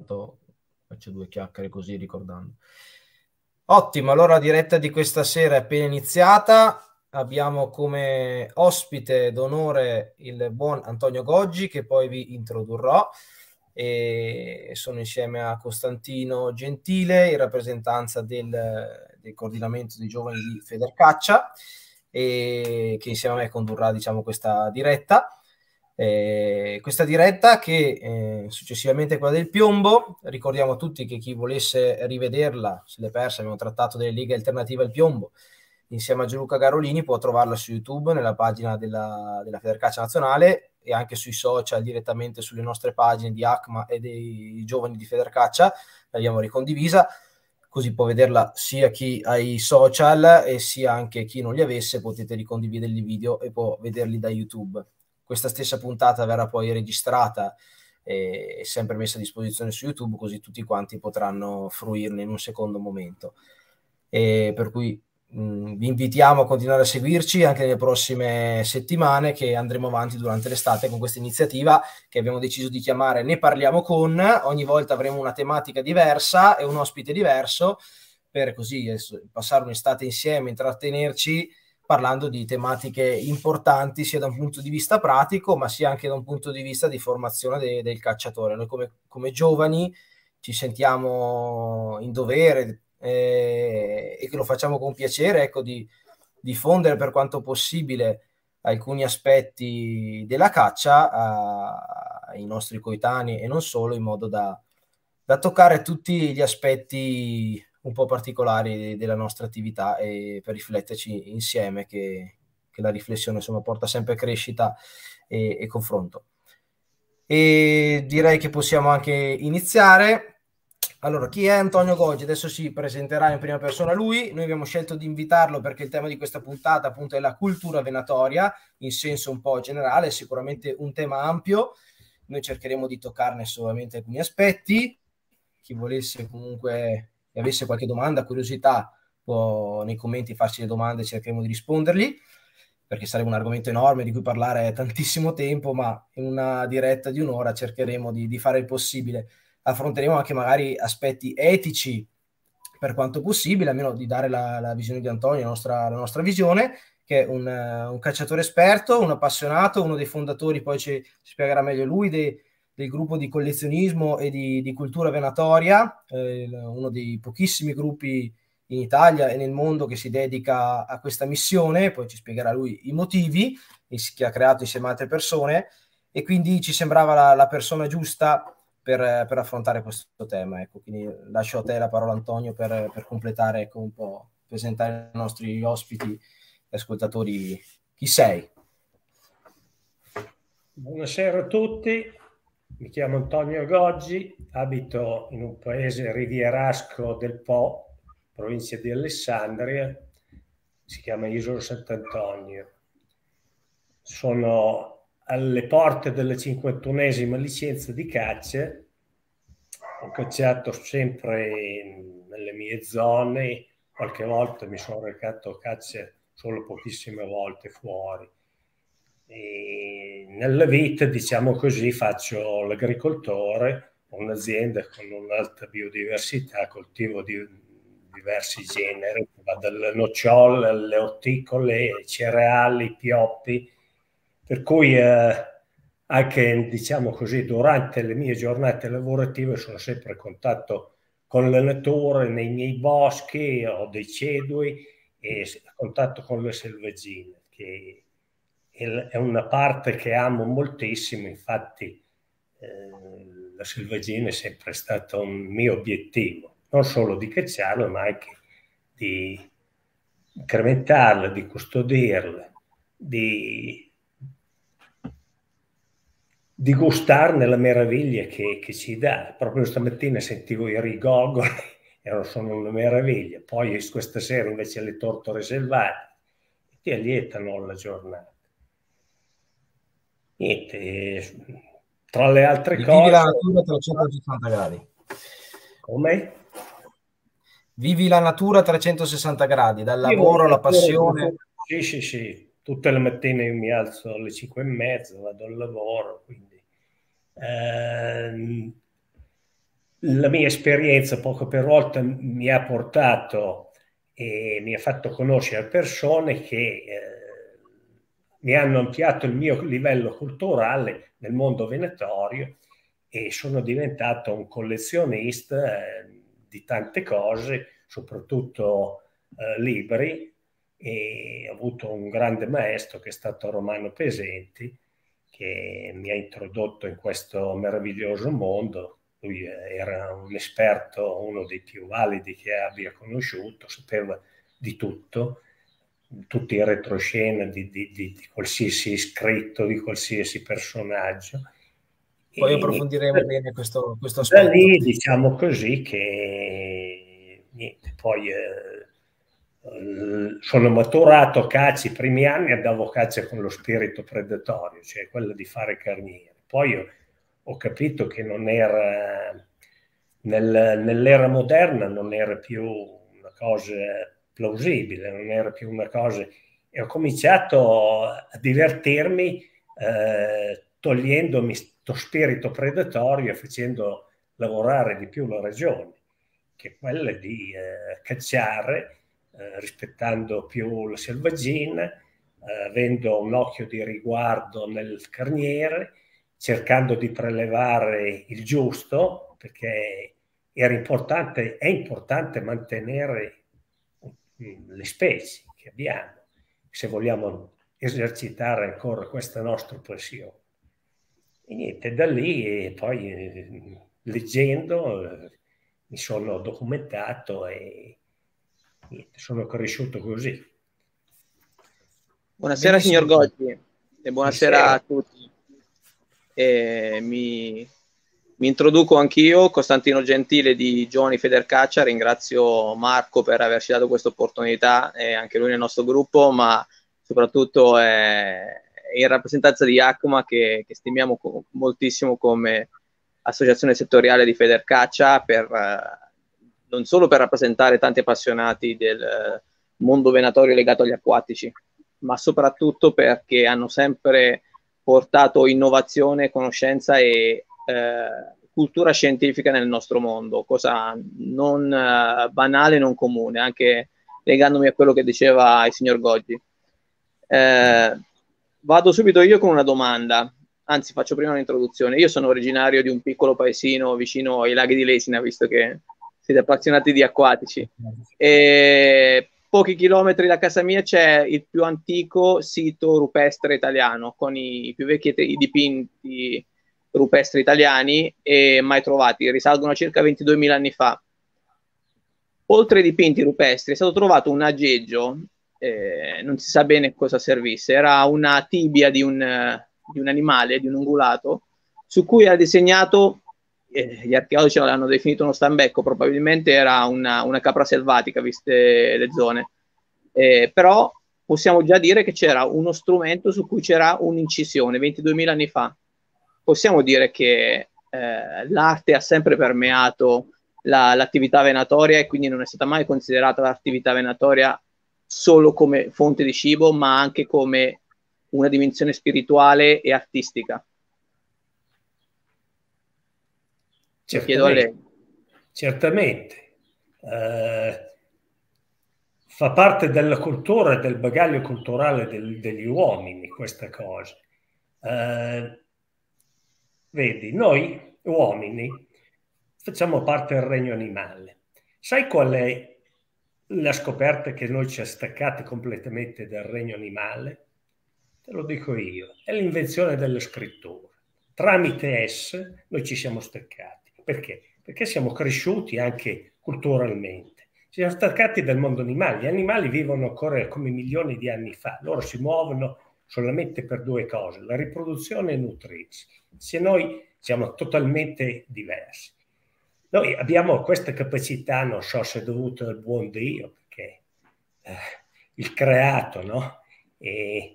intanto faccio due chiacchiere così ricordando. Ottimo, allora la diretta di questa sera è appena iniziata. Abbiamo come ospite d'onore il buon Antonio Goggi, che poi vi introdurrò, e sono insieme a Costantino Gentile in rappresentanza del coordinamento dei giovani di Federcaccia, e che insieme a me condurrà, diciamo, questa diretta. Questa diretta che successivamente è quella del piombo. Ricordiamo a tutti che chi volesse rivederla, se l'è persa, abbiamo trattato delle lighe alternative al piombo insieme a Gianluca Garolini, può trovarla su YouTube nella pagina della Federcaccia Nazionale e anche sui social direttamente sulle nostre pagine di ACMA e dei giovani di Federcaccia. L'abbiamo ricondivisa, così può vederla sia chi ha i social e sia anche chi non li avesse. Potete ricondividere i video e può vederli da YouTube. Questa stessa puntata verrà poi registrata e sempre messa a disposizione su YouTube, così tutti quanti potranno fruirne in un secondo momento. Per cui vi invitiamo a continuare a seguirci anche nelle prossime settimane, che andremo avanti durante l'estate con questa iniziativa che abbiamo deciso di chiamare Ne parliamo con. Ogni volta avremo una tematica diversa e un ospite diverso, per così passare un'estate insieme, intrattenerci parlando di tematiche importanti sia da un punto di vista pratico, ma sia anche da un punto di vista di formazione del cacciatore. Noi come giovani ci sentiamo in dovere e che lo facciamo con piacere, ecco, di diffondere per quanto possibile alcuni aspetti della caccia ai nostri coetanei e non solo, in modo da toccare tutti gli aspetti un po' particolari della nostra attività, e per rifletterci insieme, che la riflessione insomma porta sempre crescita e confronto. E direi che possiamo anche iniziare. Allora, chi è Antonio Goggi? Adesso si presenterà in prima persona lui. Noi abbiamo scelto di invitarlo perché il tema di questa puntata appunto è la cultura venatoria in senso un po' generale, sicuramente un tema ampio. Noi cercheremo di toccarne solamente alcuni aspetti. Chi volesse comunque e avesse qualche domanda, curiosità, può nei commenti farci le domande e cercheremo di rispondergli, perché sarebbe un argomento enorme di cui parlare tantissimo tempo, ma in una diretta di un'ora cercheremo di fare il possibile. Affronteremo anche magari aspetti etici per quanto possibile, almeno di dare la visione di Antonio, la nostra visione, che è un cacciatore esperto, un appassionato, uno dei fondatori, poi ci spiegherà meglio lui, del gruppo di collezionismo e di cultura venatoria, uno dei pochissimi gruppi in Italia e nel mondo che si dedica a questa missione. Poi ci spiegherà lui i motivi che ha creato insieme a altre persone, e quindi ci sembrava la persona giusta per affrontare questo tema. Ecco, quindi lascio a te la parola, Antonio, per completare, ecco, un po', presentare ai nostri ospiti e ascoltatori chi sei. Buonasera a tutti, mi chiamo Antonio Goggi, abito in un paese rivierasco del Po, provincia di Alessandria, si chiama Isola Sant'Antonio. Sono alle porte della 51esima licenza di caccia. Ho cacciato sempre nelle mie zone, qualche volta mi sono recato a caccia solo pochissime volte fuori. E nella vita, diciamo così, faccio l'agricoltore, ho un'azienda con un'alta biodiversità, coltivo di diversi generi, dalle nocciole alle orticole, ai cereali, pioppi, per cui anche, diciamo così, durante le mie giornate lavorative sono sempre in contatto con la natura, nei miei boschi, ho dei cedui e a contatto con le selvaggine, che è una parte che amo moltissimo. Infatti la selvaggina è sempre stato un mio obiettivo, non solo di cacciarla, ma anche di incrementarla, di custodirla, di gustarne la meraviglia che ci dà. Proprio stamattina sentivo i rigogoli e sono una meraviglia. Poi questa sera invece le tortore selvatiche ti allietano la giornata. Niente, tra le altre Vivi cose... la natura a 360 gradi. Come? Vivi la natura a 360 gradi, dal lavoro alla passione. Sì. Tutte le mattine io mi alzo alle 5:30, vado al lavoro, quindi la mia esperienza poco per volta mi ha portato e mi ha fatto conoscere persone che mi hanno ampliato il mio livello culturale nel mondo venatorio e sono diventato un collezionista di tante cose, soprattutto libri, e ho avuto un grande maestro che è stato Romano Pesenti, che mi ha introdotto in questo meraviglioso mondo. Lui era un esperto, uno dei più validi che abbia conosciuto, sapeva di tutto, tutti i retroscena di qualsiasi scritto, di qualsiasi personaggio. Poi E approfondiremo bene questo da aspetto. lì diciamo così che niente, poi sono maturato caccia, i primi anni andavo a caccia con lo spirito predatorio, cioè quello di fare carniere. Poi ho capito che non era nell'era moderna non era più una cosa plausibile, non era più una cosa, e ho cominciato a divertirmi togliendomi sto spirito predatorio e facendo lavorare di più la ragione, che è quella di cacciare rispettando più la selvaggina, avendo un occhio di riguardo nel carniere, cercando di prelevare il giusto, perché è importante mantenere le specie che abbiamo, se vogliamo esercitare ancora questa nostra passione. E niente, da lì e poi leggendo mi sono documentato e niente, sono cresciuto così. Buonasera signor Benissimo. Goggi e buonasera a tutti. Mi introduco anch'io, Costantino Gentile di Giovani Federcaccia. Ringrazio Marco per averci dato questa opportunità e anche lui nel nostro gruppo, ma soprattutto in rappresentanza di ACMA che stimiamo moltissimo come associazione settoriale di Federcaccia, non solo per rappresentare tanti appassionati del mondo venatorio legato agli acquatici, ma soprattutto perché hanno sempre portato innovazione, conoscenza e cultura scientifica nel nostro mondo, cosa non banale, non comune, anche legandomi a quello che diceva il signor Goggi. Vado subito io con una domanda, anzi faccio prima un'introduzione. Io sono originario di un piccolo paesino vicino ai laghi di Lesina, visto che siete appassionati di acquatici, e pochi chilometri da casa mia c'è il più antico sito rupestre italiano, con i più vecchi dipinti rupestri italiani e mai trovati, risalgono a circa 22.000 anni fa. Oltre ai dipinti rupestri è stato trovato un aggeggio, non si sa bene cosa servisse, era una tibia di un animale, di un ungulato, su cui era disegnato, gli archeologi l'hanno definito uno stambecco, probabilmente era una capra selvatica, viste le zone, però possiamo già dire che c'era uno strumento su cui c'era un'incisione 22.000 anni fa. Possiamo dire che l'arte ha sempre permeato l'attività venatoria e quindi non è stata mai considerata l'attività venatoria solo come fonte di cibo, ma anche come una dimensione spirituale e artistica. Chiedo a lei. Certamente. Fa parte della cultura e del bagaglio culturale degli uomini questa cosa. Vedi, noi uomini facciamo parte del regno animale. Sai qual è la scoperta che noi ci ha staccati completamente dal regno animale? Te lo dico io, è l'invenzione della scrittura. Tramite essa noi ci siamo staccati. Perché? Perché siamo cresciuti anche culturalmente. Ci siamo staccati dal mondo animale. Gli animali vivono ancora come milioni di anni fa. Loro si muovono solamente per due cose, la riproduzione e nutrirsi. Se noi siamo totalmente diversi. Noi abbiamo questa capacità, non so se è dovuta al buon Dio, perché il creato, no? E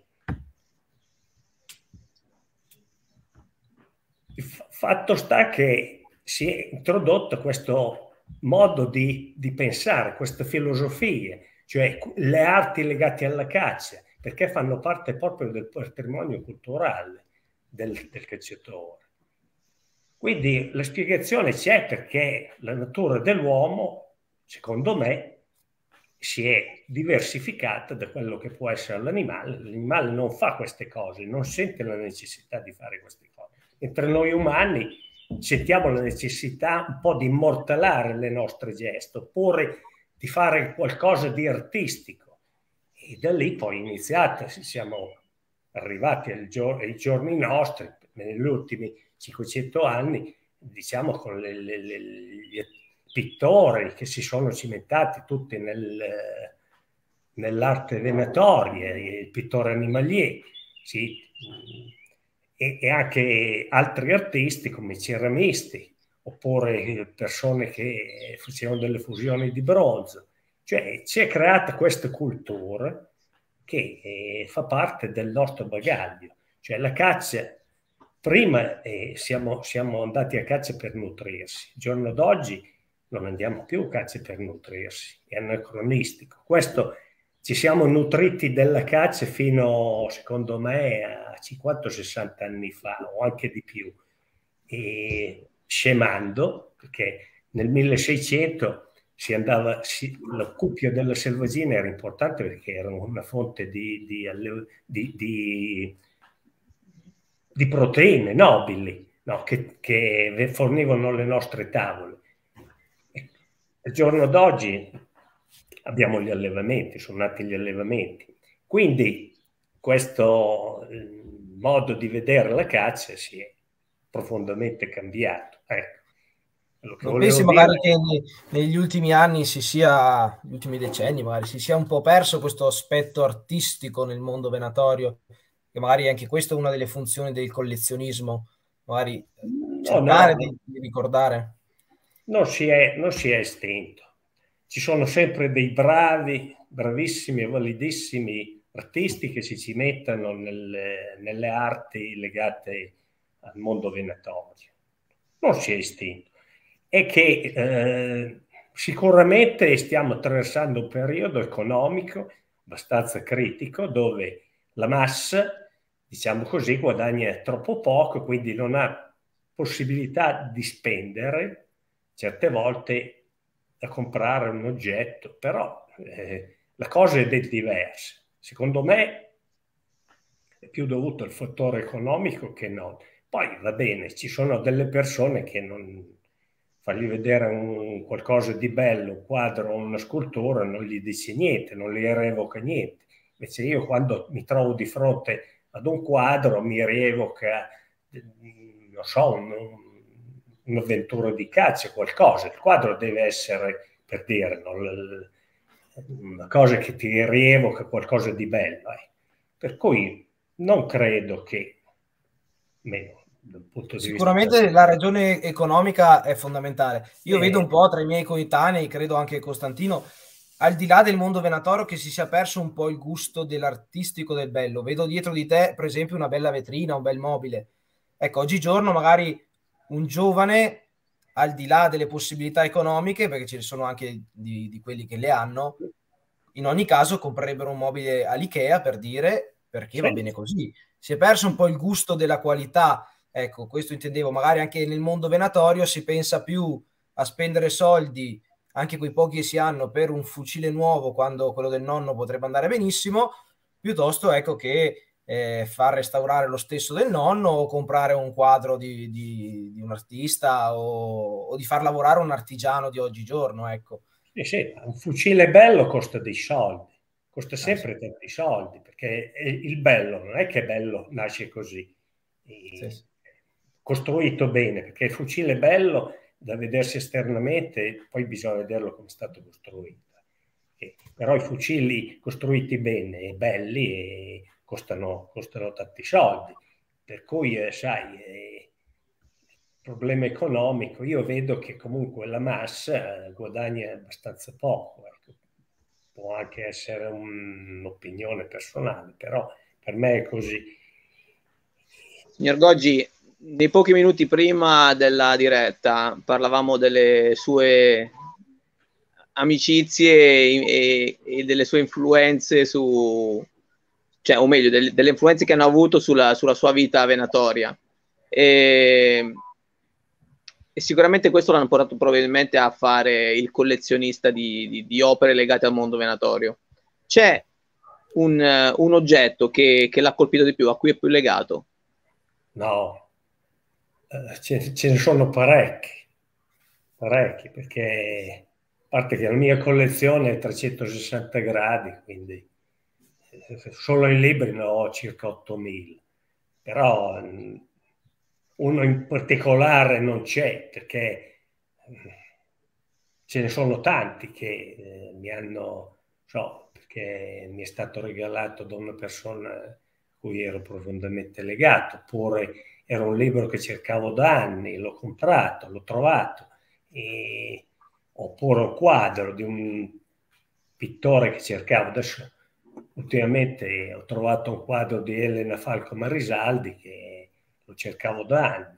il fatto sta che si è introdotto questo modo di pensare, queste filosofie, cioè le arti legate alla caccia, perché fanno parte proprio del patrimonio culturale del cacciatore. Quindi la spiegazione c'è, perché la natura dell'uomo, secondo me, si è diversificata da quello che può essere l'animale. L'animale non fa queste cose, non sente la necessità di fare queste cose. Mentre noi umani sentiamo la necessità un po' di immortalare le nostre gesta, oppure di fare qualcosa di artistico. E da lì poi è iniziata, siamo arrivati ai giorni nostri, negli ultimi 500 anni, diciamo, con gli pittori che si sono cimentati tutti nell'arte venatoria, il pittore animalier, sì, e anche altri artisti come i ceramisti, oppure persone che facevano delle fusioni di bronzo. Cioè si è creata questa cultura che fa parte del nostro bagaglio. Cioè la caccia, prima siamo andati a caccia per nutrirsi, il giorno d'oggi non andiamo più a caccia per nutrirsi, è anacronistico. Questo, ci siamo nutriti della caccia fino, secondo me, a 50-60 anni fa, o anche di più, e scemando, perché nel 1600 l'accupio della selvaggina era importante, perché era una fonte di proteine nobili, no? che fornivano le nostre tavole. Al giorno d'oggi abbiamo gli allevamenti, sono nati gli allevamenti. Quindi questo modo di vedere la caccia si è profondamente cambiato. Ecco. Non pensi magari che negli ultimi anni negli ultimi decenni magari si sia un po' perso questo aspetto artistico nel mondo venatorio, che magari anche questa è una delle funzioni del collezionismo, magari cercare di ricordare? Non si è estinto. Ci sono sempre dei bravissimi e validissimi artisti che si cimentano nelle arti legate al mondo venatorio. Non si è estinto. È che sicuramente stiamo attraversando un periodo economico abbastanza critico, dove la massa, diciamo così, guadagna troppo poco, quindi non ha possibilità di spendere certe volte da comprare un oggetto, però la cosa è diversa. Secondo me è più dovuto al fattore economico che non. Poi va bene, ci sono delle persone che non fargli vedere qualcosa di bello, un quadro o una scultura, non gli dice niente, non gli rievoca niente. Invece io, quando mi trovo di fronte ad un quadro, mi rievoca, non so, un'avventura di caccia, qualcosa. Il quadro deve essere, per dire, no, una cosa che ti rievoca qualcosa di bello. Per cui non credo che, meno dal punto di sicuramente vista la ragione economica è fondamentale. Io vedo un po' tra i miei coetanei, credo anche Costantino, al di là del mondo venatorio, che si sia perso un po' il gusto dell'artistico, del bello. Vedo dietro di te, per esempio, una bella vetrina, un bel mobile. Ecco, oggigiorno magari un giovane, al di là delle possibilità economiche, perché ce ne sono anche di quelli che le hanno, in ogni caso comprerebbero un mobile all'Ikea, per dire, perché va bene così. Si è perso un po' il gusto della qualità. Ecco, questo intendevo. Magari anche nel mondo venatorio si pensa più a spendere soldi, anche quei pochi che si hanno, per un fucile nuovo, quando quello del nonno potrebbe andare benissimo, piuttosto, ecco, che far restaurare lo stesso del nonno, o comprare un quadro di un artista, o di far lavorare un artigiano di oggigiorno, ecco. Sì, un fucile bello costa dei soldi, costa sempre tanti soldi, perché il bello non è che bello nasce così, costruito bene, perché il fucile bello da vedersi esternamente, poi bisogna vederlo come è stato costruito. Però i fucili costruiti bene e belli costano tanti soldi, per cui sai, problema economico. Io vedo che comunque la massa guadagna abbastanza poco, ecco. Può anche essere un'opinione personale, però per me è così. Signor Goggi, nei pochi minuti prima della diretta parlavamo delle sue amicizie e delle sue influenze cioè, o meglio, delle influenze che hanno avuto sulla sua vita venatoria. e sicuramente questo l'hanno portato probabilmente a fare il collezionista di opere legate al mondo venatorio. C'è un oggetto che l'ha colpito di più, a cui è più legato? No, ce ne sono parecchi, perché a parte che la mia collezione è 360 gradi, quindi solo in libri ne ho circa 8.000, però uno in particolare non c'è, perché ce ne sono tanti che mi hanno, perché mi è stato regalato da una persona a cui ero profondamente legato, oppure era un libro che cercavo da anni, l'ho comprato, l'ho trovato, oppure un quadro di un pittore che cercavo. Adesso ultimamente ho trovato un quadro di Elena Falco Marisaldi che lo cercavo da anni.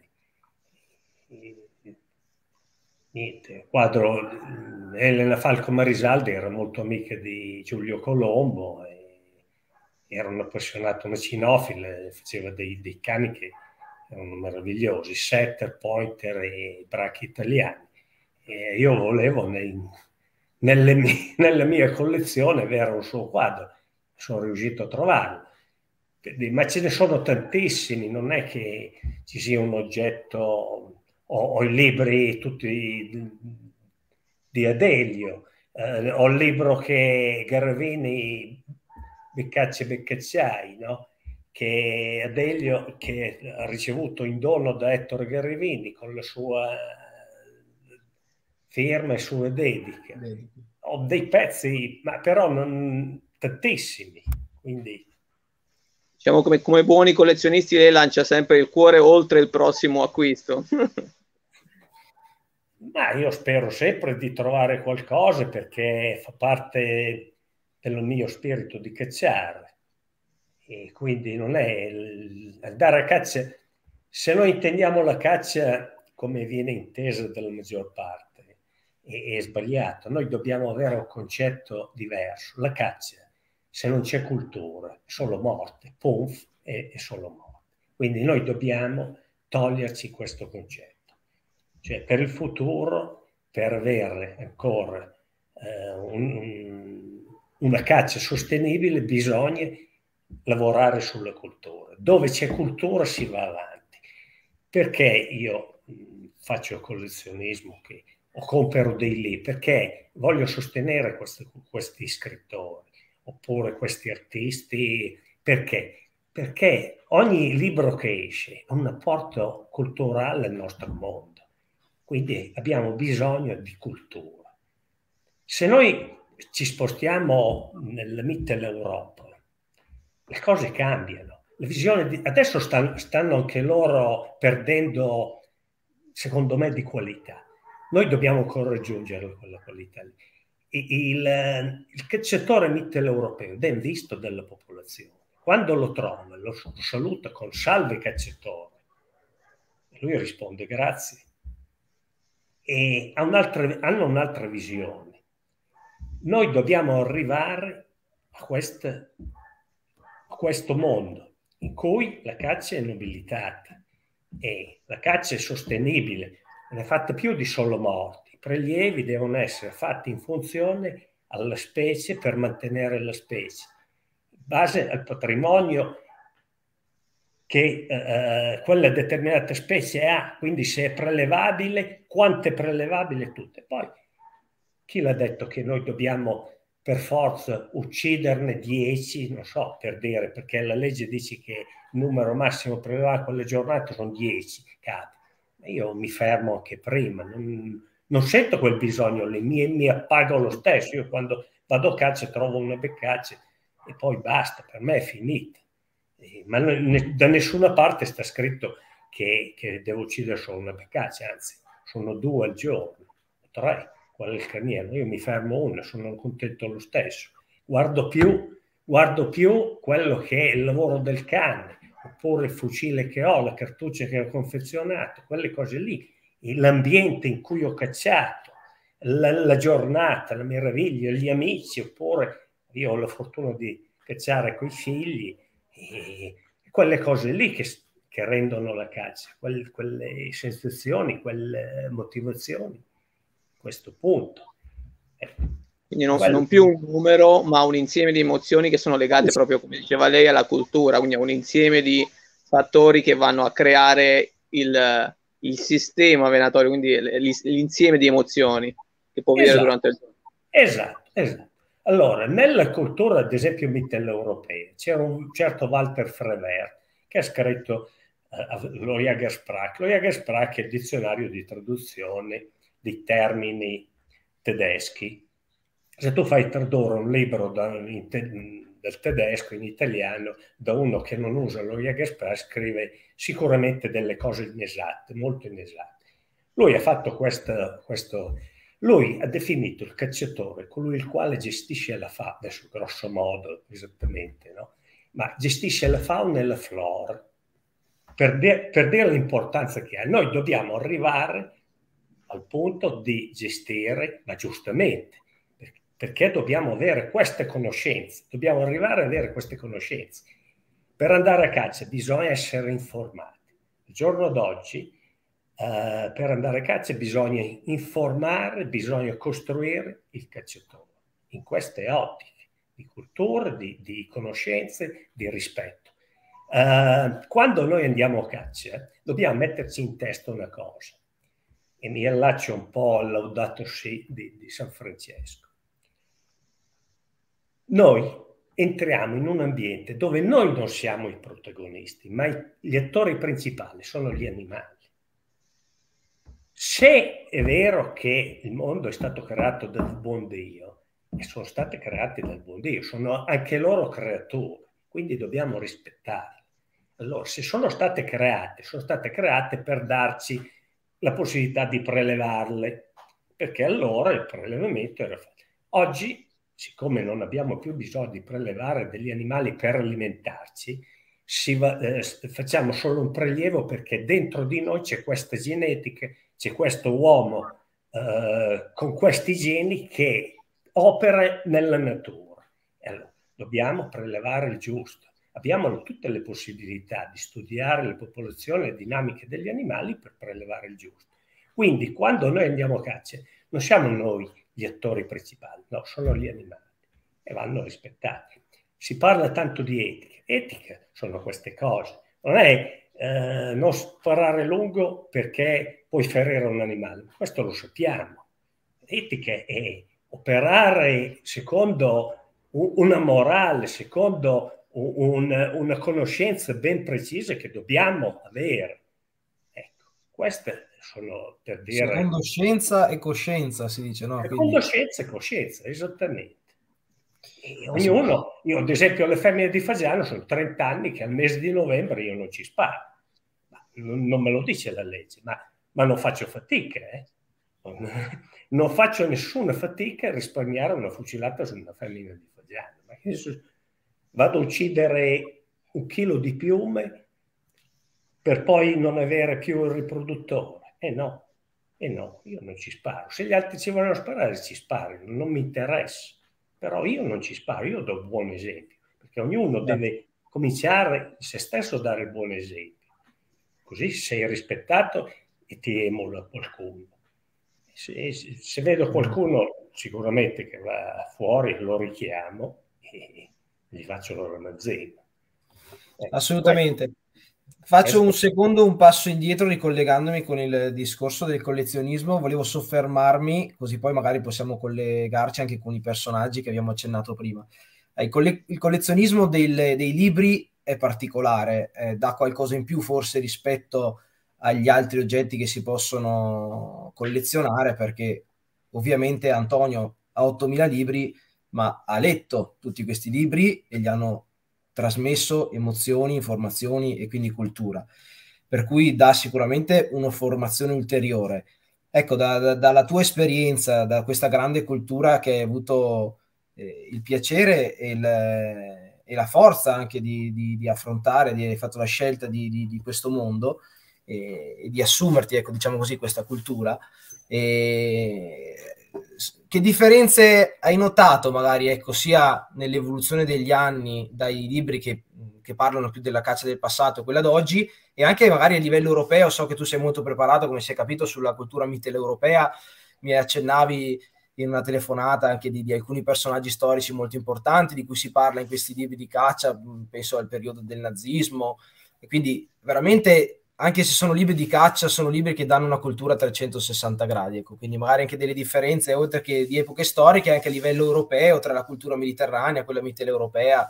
Niente, quadro. Elena Falco Marisaldi era molto amica di Giulio Colombo, era un'appassionata, una cinofila, faceva dei cani che erano meravigliosi, setter, pointer e brachi italiani. E io volevo nella mia collezione avere un suo quadro, sono riuscito a trovarlo. Ma ce ne sono tantissimi, non è che ci sia un oggetto. Ho i libri tutti di Adelio, ho il libro che Garavini, Beccacci e Beccacciai, no? Che Adelio che ha ricevuto in dono da Ettore Garavini con la sua firma e sue dediche. Ho dei pezzi, ma però non tantissimi, quindi. Diciamo come buoni collezionisti lei lancia sempre il cuore oltre il prossimo acquisto. Ma io spero sempre di trovare qualcosa, perché fa parte del mio spirito di cacciare, e quindi non è andare a caccia. Se noi intendiamo la caccia come viene intesa dalla maggior parte, è sbagliato. Noi dobbiamo avere un concetto diverso. La caccia, se non c'è cultura, è solo morte, punf, è solo morte. Quindi noi dobbiamo toglierci questo concetto. Cioè, per il futuro, per avere ancora una caccia sostenibile, bisogna lavorare sulla cultura. Dove c'è cultura si va avanti. Perché io faccio collezionismo o compro dei libri? Perché voglio sostenere questi scrittori oppure questi artisti. Perché? Perché ogni libro che esce è un apporto culturale al nostro mondo. Quindi abbiamo bisogno di cultura. Se noi ci spostiamo nella Mitteleuropa, le cose cambiano. La visione adesso stanno anche loro perdendo, secondo me, di qualità. Noi dobbiamo ancora raggiungere quella qualità lì. Il cacciatore mitteleuropeo, ben visto dalla popolazione, quando lo trova, lo saluta con salve cacciatore, e lui risponde grazie. E hanno un'altra visione. Noi dobbiamo arrivare a questo mondo in cui la caccia è nobilitata e la caccia è sostenibile, non è fatta più di solo morti. I prelievi devono essere fatti in funzione alla specie, per mantenere la specie, in base al patrimonio che quella determinata specie ha, quindi se è prelevabile, quanto è prelevabile, tutte. Poi chi l'ha detto che noi dobbiamo per forza ucciderne 10, non so, per dire, perché la legge dice che il numero massimo prelevabile quelle giornate sono 10 capi. Io mi fermo anche prima, non sento quel bisogno lì, mi appago lo stesso. Io quando vado a caccia trovo una beccaccia e poi basta, per me è finita. Ma da nessuna parte sta scritto che devo uccidere solo una beccaccia, anzi sono 2 al giorno, 3, qual è il caniero. Io mi fermo una, sono contento lo stesso. Guardo più quello che è il lavoro del cane, oppure il fucile che ho, la cartuccia che ho confezionato, quelle cose lì, l'ambiente in cui ho cacciato, la giornata, la meraviglia, gli amici, oppure io ho la fortuna di cacciare coi figli, e quelle cose lì che che rendono la caccia, quelle sensazioni, quelle motivazioni, a questo punto. Quindi non più un numero, ma un insieme di emozioni che sono legate proprio, come diceva lei, alla cultura, quindi un insieme di fattori che vanno a creare il sistema venatorio, quindi l'insieme di emozioni che può vivere durante il giorno. Esatto. Allora, nella cultura, ad esempio, mitteleuropea, c'era un certo Walter Frevert che ha scritto lo Jagersprach. Lo Jagersprach è il dizionario di traduzione di termini tedeschi. Se tu fai tradurre un libro del tedesco in italiano da uno che non usa lo Jagersprach, scrive sicuramente delle cose inesatte, molto inesatte. Lui ha fatto questo. Lui ha definito il cacciatore colui il quale gestisce la fauna, adesso grosso modo esattamente, no? Ma gestisce la fauna e la flora. Per dire l'importanza che ha, noi dobbiamo arrivare al punto di gestire, ma giustamente, perché dobbiamo avere queste conoscenze, dobbiamo arrivare ad avere queste conoscenze. Per andare a caccia bisogna essere informati. Il giorno d'oggi, per andare a caccia bisogna informare, bisogna costruire il cacciatore in queste ottiche di cultura, di conoscenze, di rispetto. Quando noi andiamo a caccia dobbiamo metterci in testa una cosa, e mi allaccio un po' al Laudato Si di San Francesco. Noi entriamo in un ambiente dove noi non siamo i protagonisti, ma gli attori principali sono gli animali. Se è vero che il mondo è stato creato dal buon Dio, e sono state create dal buon Dio, sono anche loro creature, quindi dobbiamo rispettarle. Allora, se sono state create per darci la possibilità di prelevarle, perché allora il prelevamento era fatto. Oggi, siccome non abbiamo più bisogno di prelevare degli animali per alimentarci, facciamo solo un prelievo perché dentro di noi c'è questa genetica, c'è questo uomo con questi geni che opera nella natura. E allora dobbiamo prelevare il giusto. Abbiamo tutte le possibilità di studiare le popolazioni e le dinamiche degli animali per prelevare il giusto. Quindi quando noi andiamo a caccia non siamo noi gli attori principali, no, sono gli animali e vanno rispettati. Si parla tanto di etica. Etica sono queste cose. Non è non sparare lungo perché puoi ferire un animale. Questo lo sappiamo. Etica è operare secondo una morale, secondo una conoscenza ben precisa che dobbiamo avere. Ecco, queste sono per dire... Secondo scienza e coscienza si dice, no? Secondo scienza e coscienza, esattamente. E ognuno, io ad esempio alle femmine di Fagiano sono 30 anni che al mese di novembre io non ci sparo. Non me lo dice la legge, ma non faccio fatica. Non faccio nessuna fatica a risparmiare una fucilata su una femmina di Fagiano. Ma vado a uccidere 1 chilo di piume per poi non avere più il riproduttore. No, io non ci sparo. Se gli altri ci vogliono sparare, ci sparano, non mi interessa. Però io non ci sparo, io do buon esempio, perché ognuno deve cominciare se stesso a dare il buon esempio. Così sei rispettato e ti emula qualcuno. Se vedo qualcuno sicuramente che va fuori, lo richiamo e gli faccio la ramazzina. Assolutamente. Faccio un passo indietro ricollegandomi con il discorso del collezionismo. Volevo soffermarmi, così poi magari possiamo collegarci anche con i personaggi che abbiamo accennato prima. Il collezionismo dei libri è particolare, dà qualcosa in più forse rispetto agli altri oggetti che si possono collezionare, perché ovviamente Antonio ha 8.000 libri, ma ha letto tutti questi libri e gli hanno trasmesso emozioni, informazioni e quindi cultura, per cui dà sicuramente una formazione ulteriore. Ecco, dalla tua esperienza, da questa grande cultura che hai avuto il piacere e la forza anche di affrontare, hai fatto la scelta di questo mondo e di assumerti, ecco, diciamo così, questa cultura. Che che differenze hai notato magari, ecco, sia nell'evoluzione degli anni dai libri che parlano più della caccia del passato, quella d'oggi, e anche magari a livello europeo? So che tu sei molto preparato, come si è capito, sulla cultura mitteleuropea, mi accennavi in una telefonata anche di alcuni personaggi storici molto importanti di cui si parla in questi libri di caccia, penso al periodo del nazismo, e quindi veramente, anche se sono libri di caccia, sono libri che danno una cultura a 360 gradi, ecco. Quindi magari anche delle differenze, oltre che di epoche storiche, anche a livello europeo, tra la cultura mediterranea e quella mitteleuropea,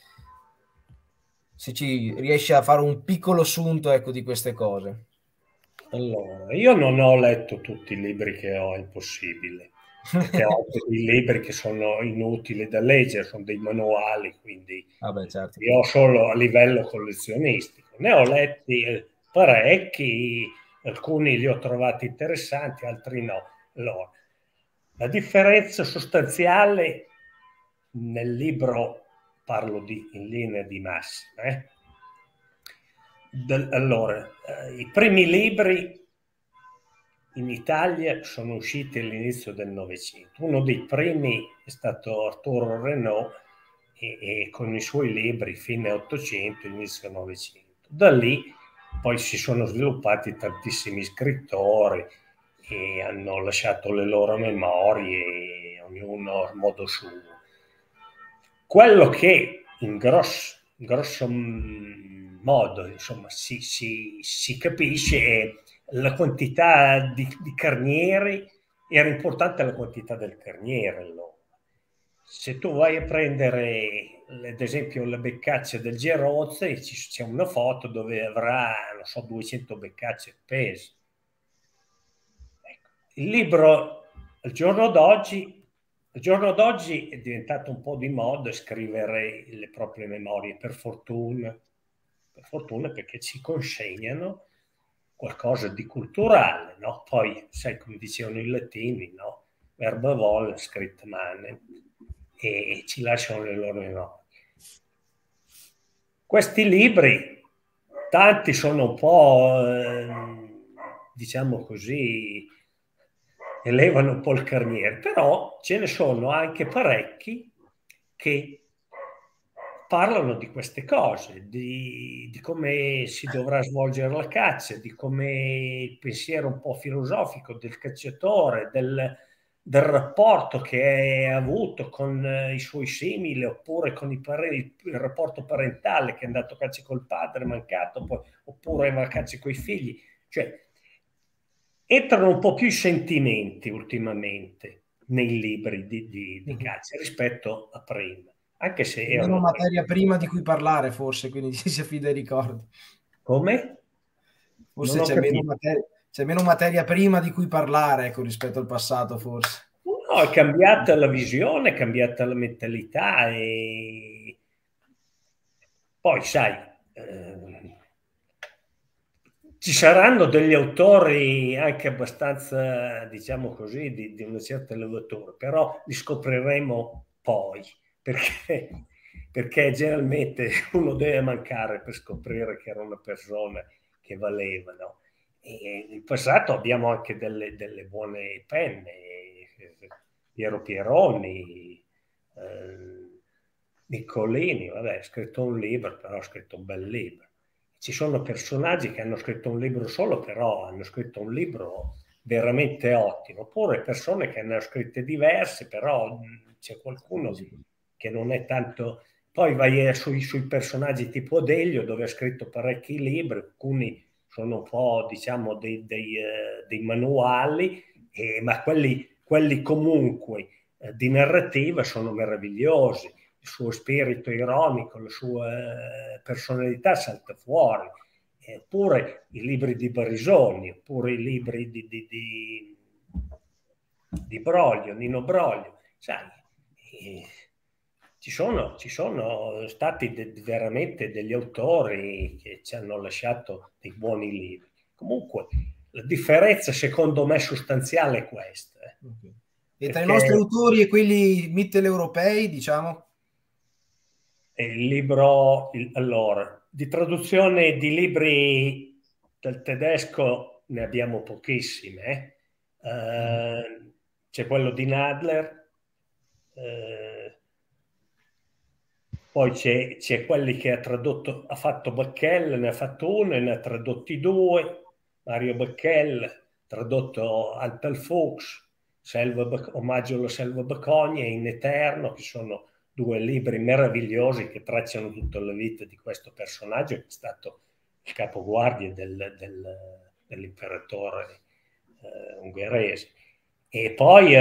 se ci riesci a fare un piccolo sunto, ecco, di queste cose. Allora, io non ho letto tutti i libri che ho, è impossibile, perché ho anche dei libri che sono inutili da leggere, sono dei manuali, quindi Vabbè, certo. io ho solo a livello collezionistico. Ne ho letti parecchi, alcuni li ho trovati interessanti, altri no. Allora, la differenza sostanziale nel libro, parlo in linea di massima, allora, i primi libri in Italia sono usciti all'inizio del Novecento. Uno dei primi è stato Arturo Renaud e con i suoi libri fine 800, inizio 900. Da lì poi si sono sviluppati tantissimi scrittori e hanno lasciato le loro memorie, ognuno a modo suo. Quello che in grosso modo, insomma, si capisce è la quantità di carnieri. Era importante la quantità del carniere. Allora. Se tu vai a prendere, ad esempio, le beccacce del Gerozze, c'è una foto dove avrà, non so, 200 beccacce appese. Ecco. Il libro, al giorno d'oggi è diventato un po' di moda scrivere le proprie memorie, per fortuna, perché ci consegnano qualcosa di culturale, no? Poi, sai, come dicevano i latini, no? Verba vol, script manem, e ci lasciano le loro memorie. Questi libri, tanti sono un po', diciamo così, elevano un po' il carniere, però ce ne sono anche parecchi che parlano di queste cose, di come si dovrà svolgere la caccia, di come il pensiero un po' filosofico del cacciatore, del rapporto che ha avuto con i suoi simili, oppure con il rapporto parentale, che è andato a caccia col padre, mancato, poi, oppure va a caccia con i figli. Cioè, entrano un po' più i sentimenti ultimamente nei libri di caccia rispetto a prima. Anche se c'è meno materia prima di cui parlare, forse, quindi ci si affida ai ricordi. Come? Forse c'è meno materia prima di cui parlare, ecco, rispetto al passato, forse. No, è cambiata la visione, è cambiata la mentalità e poi, sai, ci saranno degli autori anche abbastanza, diciamo così, di una certa levatura, però li scopriremo poi, perché generalmente uno deve mancare per scoprire che era una persona che valeva, no? E in passato abbiamo anche delle buone penne, Piero Pieroni, Niccolini, vabbè, ha scritto un libro, però ha scritto un bel libro. Ci sono personaggi che hanno scritto un libro solo, però hanno scritto un libro veramente ottimo, oppure persone che ne hanno scritte diverse, però c'è qualcuno che non è tanto. Poi vai sui personaggi tipo Delio, dove ha scritto parecchi libri, alcuni sono un po', diciamo, dei manuali, ma quelli comunque di narrativa sono meravigliosi. Il suo spirito ironico, la sua personalità salta fuori. Oppure i libri di Barisoni, oppure i libri di Broglio, Nino Broglio. Sai, ci sono stati veramente degli autori che ci hanno lasciato dei buoni libri. Comunque, la differenza secondo me sostanziale è questa. Okay. E tra i nostri autori e quelli mitteleuropei, diciamo? Il libro, allora, di traduzione di libri del tedesco ne abbiamo pochissime. c'è quello di Nadler, poi c'è quelli che ha fatto Becquel, ne ha fatto uno e ne ha tradotti due, Mario Becquel, tradotto Antal Fuchs, Omaggio alla selva Becogna e In Eterno, che sono due libri meravigliosi che tracciano tutta la vita di questo personaggio che è stato il capoguardia dell'imperatore ungherese. E poi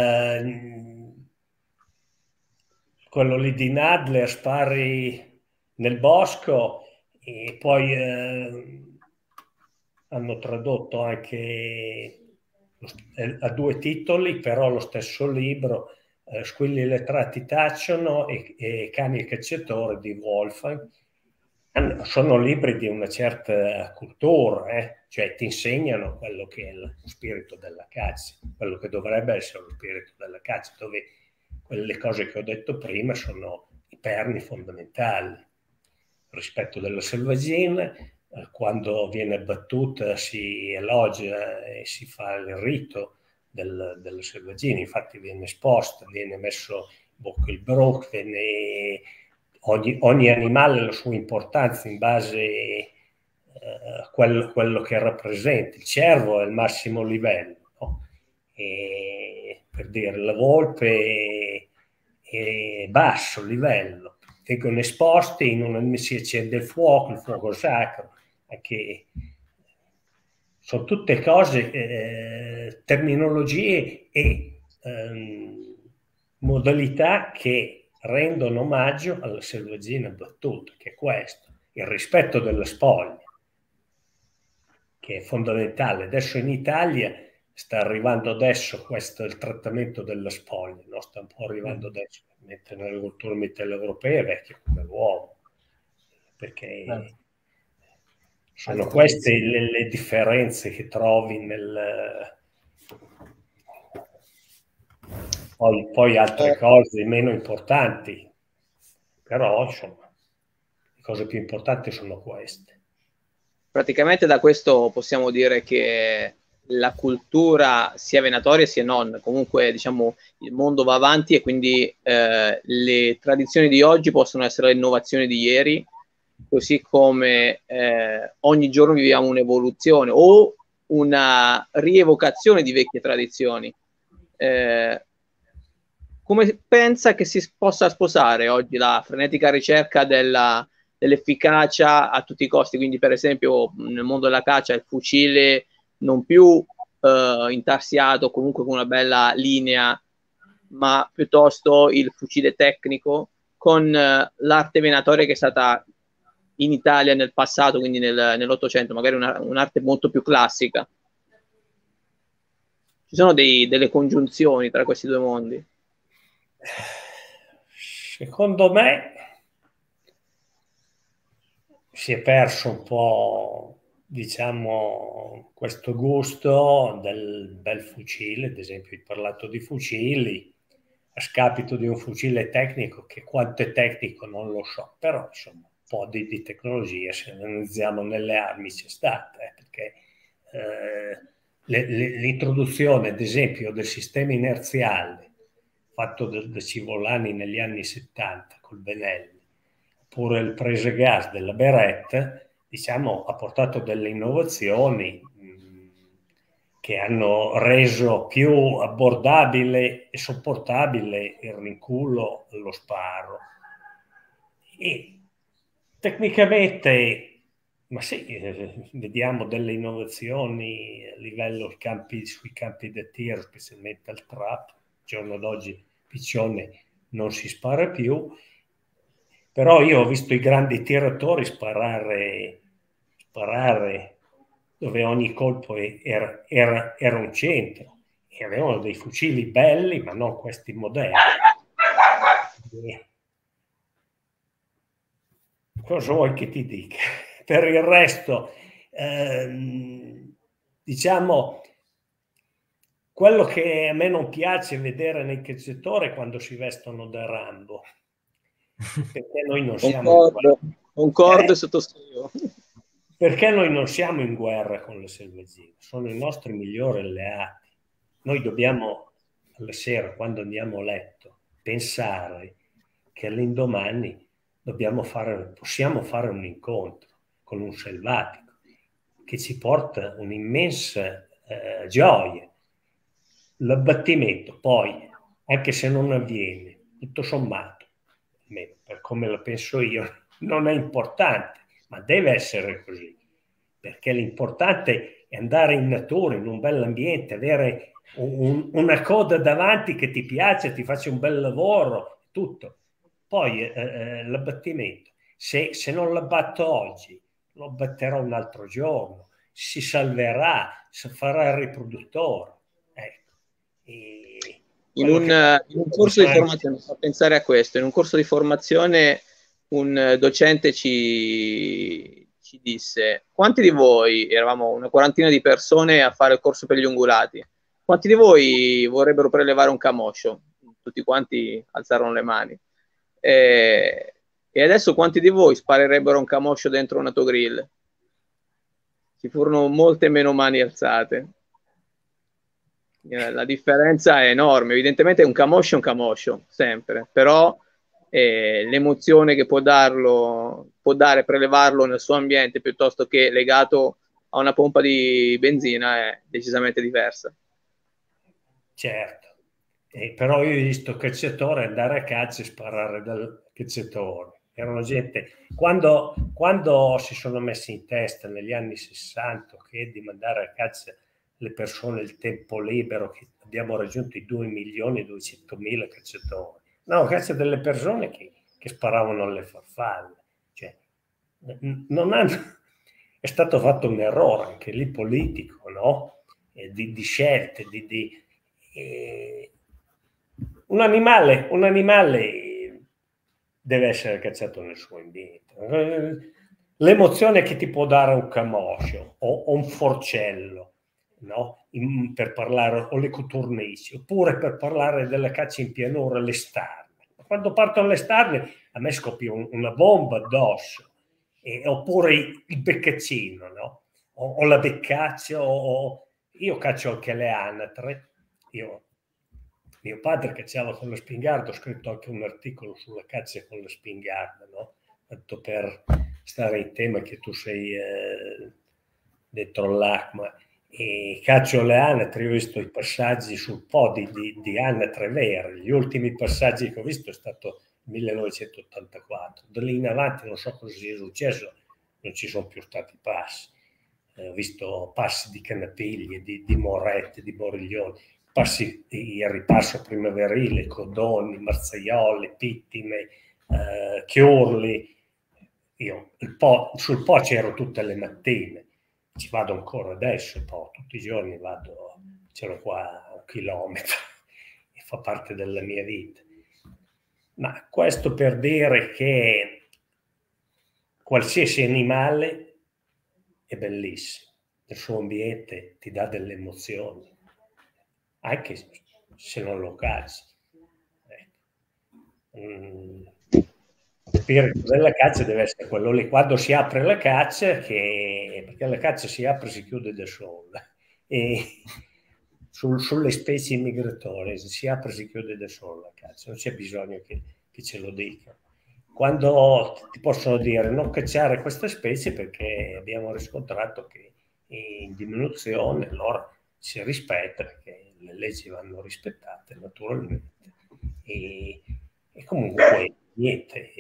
quello lì di Nadler, Spari nel bosco, e poi hanno tradotto anche a due titoli, però lo stesso libro, Squilli lettrati tacciono e Cani e cacciatori di Wolfgang. Sono libri di una certa cultura, cioè ti insegnano quello che è lo spirito della caccia, quello che dovrebbe essere lo spirito della caccia, dove quelle cose che ho detto prima sono i perni fondamentali. Il rispetto della selvaggina, quando viene battuta si elogia e si fa il rito della selvaggina, infatti viene esposta, viene messo in bocca il broc, ogni animale ha la sua importanza in base a quello che rappresenta. Il cervo è il massimo livello, no? E, per dire, la volpe è basso livello, vengono esposti, si accende il fuoco sacro, che sono tutte cose, terminologie e modalità che rendono omaggio alla selvaggina battuta, che è questo, il rispetto della spoglia, che è fondamentale. Adesso in Italia sta arrivando questo il trattamento della spoglia, no? Sta un po' arrivando adesso, mentre nella cultura mitteleuropea è vecchia come l'uomo, perché sono queste le differenze che trovi poi altre cose meno importanti, però insomma le cose più importanti sono queste. Praticamente da questo possiamo dire che la cultura sia venatoria sia non, comunque diciamo il mondo va avanti e quindi le tradizioni di oggi possono essere le innovazioni di ieri, così come ogni giorno viviamo un'evoluzione o una rievocazione di vecchie tradizioni. Come pensa che si possa sposare oggi la frenetica ricerca dell'efficacia a tutti i costi? Quindi per esempio nel mondo della caccia il fucile non più intarsiato, comunque con una bella linea, ma piuttosto il fucile tecnico con l'arte venatoria che è stata in Italia nel passato, quindi nell'Ottocento, magari un'arte molto più classica. Ci sono delle congiunzioni tra questi due mondi? Secondo me si è perso un po', diciamo, questo gusto del bel fucile. Ad esempio, hai parlato di fucili a scapito di un fucile tecnico che quanto è tecnico non lo so, però insomma un po' di tecnologia, se analizziamo nelle armi, c'è stata, perché l'introduzione ad esempio del sistema inerziale fatto da Civolani negli anni 70 col Benelli, oppure il presegas della Beretta, diciamo, ha portato delle innovazioni che hanno reso più abbordabile e sopportabile il rinculo allo sparo. E tecnicamente, ma sì, vediamo delle innovazioni a livello sui campi da tiro, specialmente al trap. Il giorno d'oggi piccione non si spara più, però io ho visto i grandi tiratori sparare dove ogni colpo era un centro, e avevano dei fucili belli, ma non questi moderni. Cosa vuoi che ti dica? Per il resto, diciamo, quello che a me non piace vedere nei cacciatori è quando si vestono da Rambo, perché noi non siamo concordo, sottoscrivo. Perché noi non siamo in guerra con le selvaggine, sono i nostri migliori alleati. Noi dobbiamo alla sera quando andiamo a letto, pensare che all'indomani possiamo fare un incontro con un selvatico che ci porta un'immensa gioia. L'abbattimento poi, anche se non avviene, tutto sommato, almeno per come la penso io, non è importante, ma deve essere così, perché l'importante è andare in natura, in un bell'ambiente, avere una coda davanti che ti piace, ti faccia un bel lavoro, tutto. Poi l'abbattimento, se non l'abbatto oggi, lo abbatterò un altro giorno, si salverà, si farà il riproduttore. Ecco. In un corso di formazione, fa pensare a questo, in un corso di formazione un docente ci disse: quanti di voi, eravamo una quarantina di persone a fare il corso per gli ungulati, quanti di voi vorrebbero prelevare un camoscio? Tutti quanti alzarono le mani. E adesso quanti di voi sparerebbero un camoscio dentro un autogrill? Ci furono molte meno mani alzate. La differenza è enorme. Evidentemente un camoscio, sempre, però l'emozione che può dare prelevarlo nel suo ambiente piuttosto che legato a una pompa di benzina è decisamente diversa. Certo, però io ho visto cacciatore andare a caccia e sparare dal cacciatore. Erano gente, quando si sono messi in testa negli anni 60 che di mandare a caccia le persone il tempo libero, che abbiamo raggiunto i 2.200.000 cacciatori. No, caccia delle persone che sparavano alle farfalle. Cioè, non hanno... È stato fatto un errore anche lì politico, no? Di scelte, un animale deve essere cacciato nel suo ambiente. L'emozione che ti può dare un camoscio o un forcello, no? Per parlare, o le coturnici, oppure per parlare della caccia in pianura, le starne. Quando partono le starne a me scoppia una bomba addosso, oppure il beccaccino, no? O la beccaccia, io caccio anche le anatre. Mio padre cacciava con la spingarda, ho scritto anche un articolo sulla caccia con la spingarda, no? Tanto per stare in tema che tu sei dentro l'ACMA. E caccio le anatre, ho visto i passaggi sul po' di anatre vere. Gli ultimi passaggi che ho visto è stato 1984. Da lì in avanti non so cosa sia successo, non ci sono più stati passi. Ho visto passi di canapiglie, di morette, di boriglioni, passi il ripasso primaverile, codoni, marzaiole, pittime, chiorli. Io sul po' c'ero tutte le mattine, ci vado ancora adesso, poi tutti i giorni vado, c'ero qua 1 chilometro e fa parte della mia vita. Ma questo per dire che qualsiasi animale è bellissimo, il suo ambiente ti dà delle emozioni, anche se non lo cacci. Il spirito della caccia deve essere quello lì. Quando si apre la caccia, perché la caccia si apre e si chiude da sola, e sulle specie migratorie si apre e si chiude da sola la caccia, non c'è bisogno che ce lo dicano. Quando ti possono dire non cacciare queste specie perché abbiamo riscontrato che è in diminuzione, allora si rispetta, perché le leggi vanno rispettate naturalmente, e comunque niente,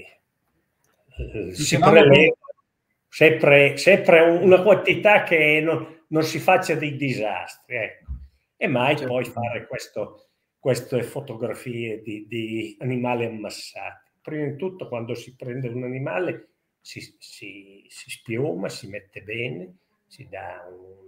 sempre una quantità che non si faccia dei disastri, ecco. E mai poi fare queste fotografie di animali ammassati. Prima di tutto, quando si prende un animale si spiuma, si mette bene, si dà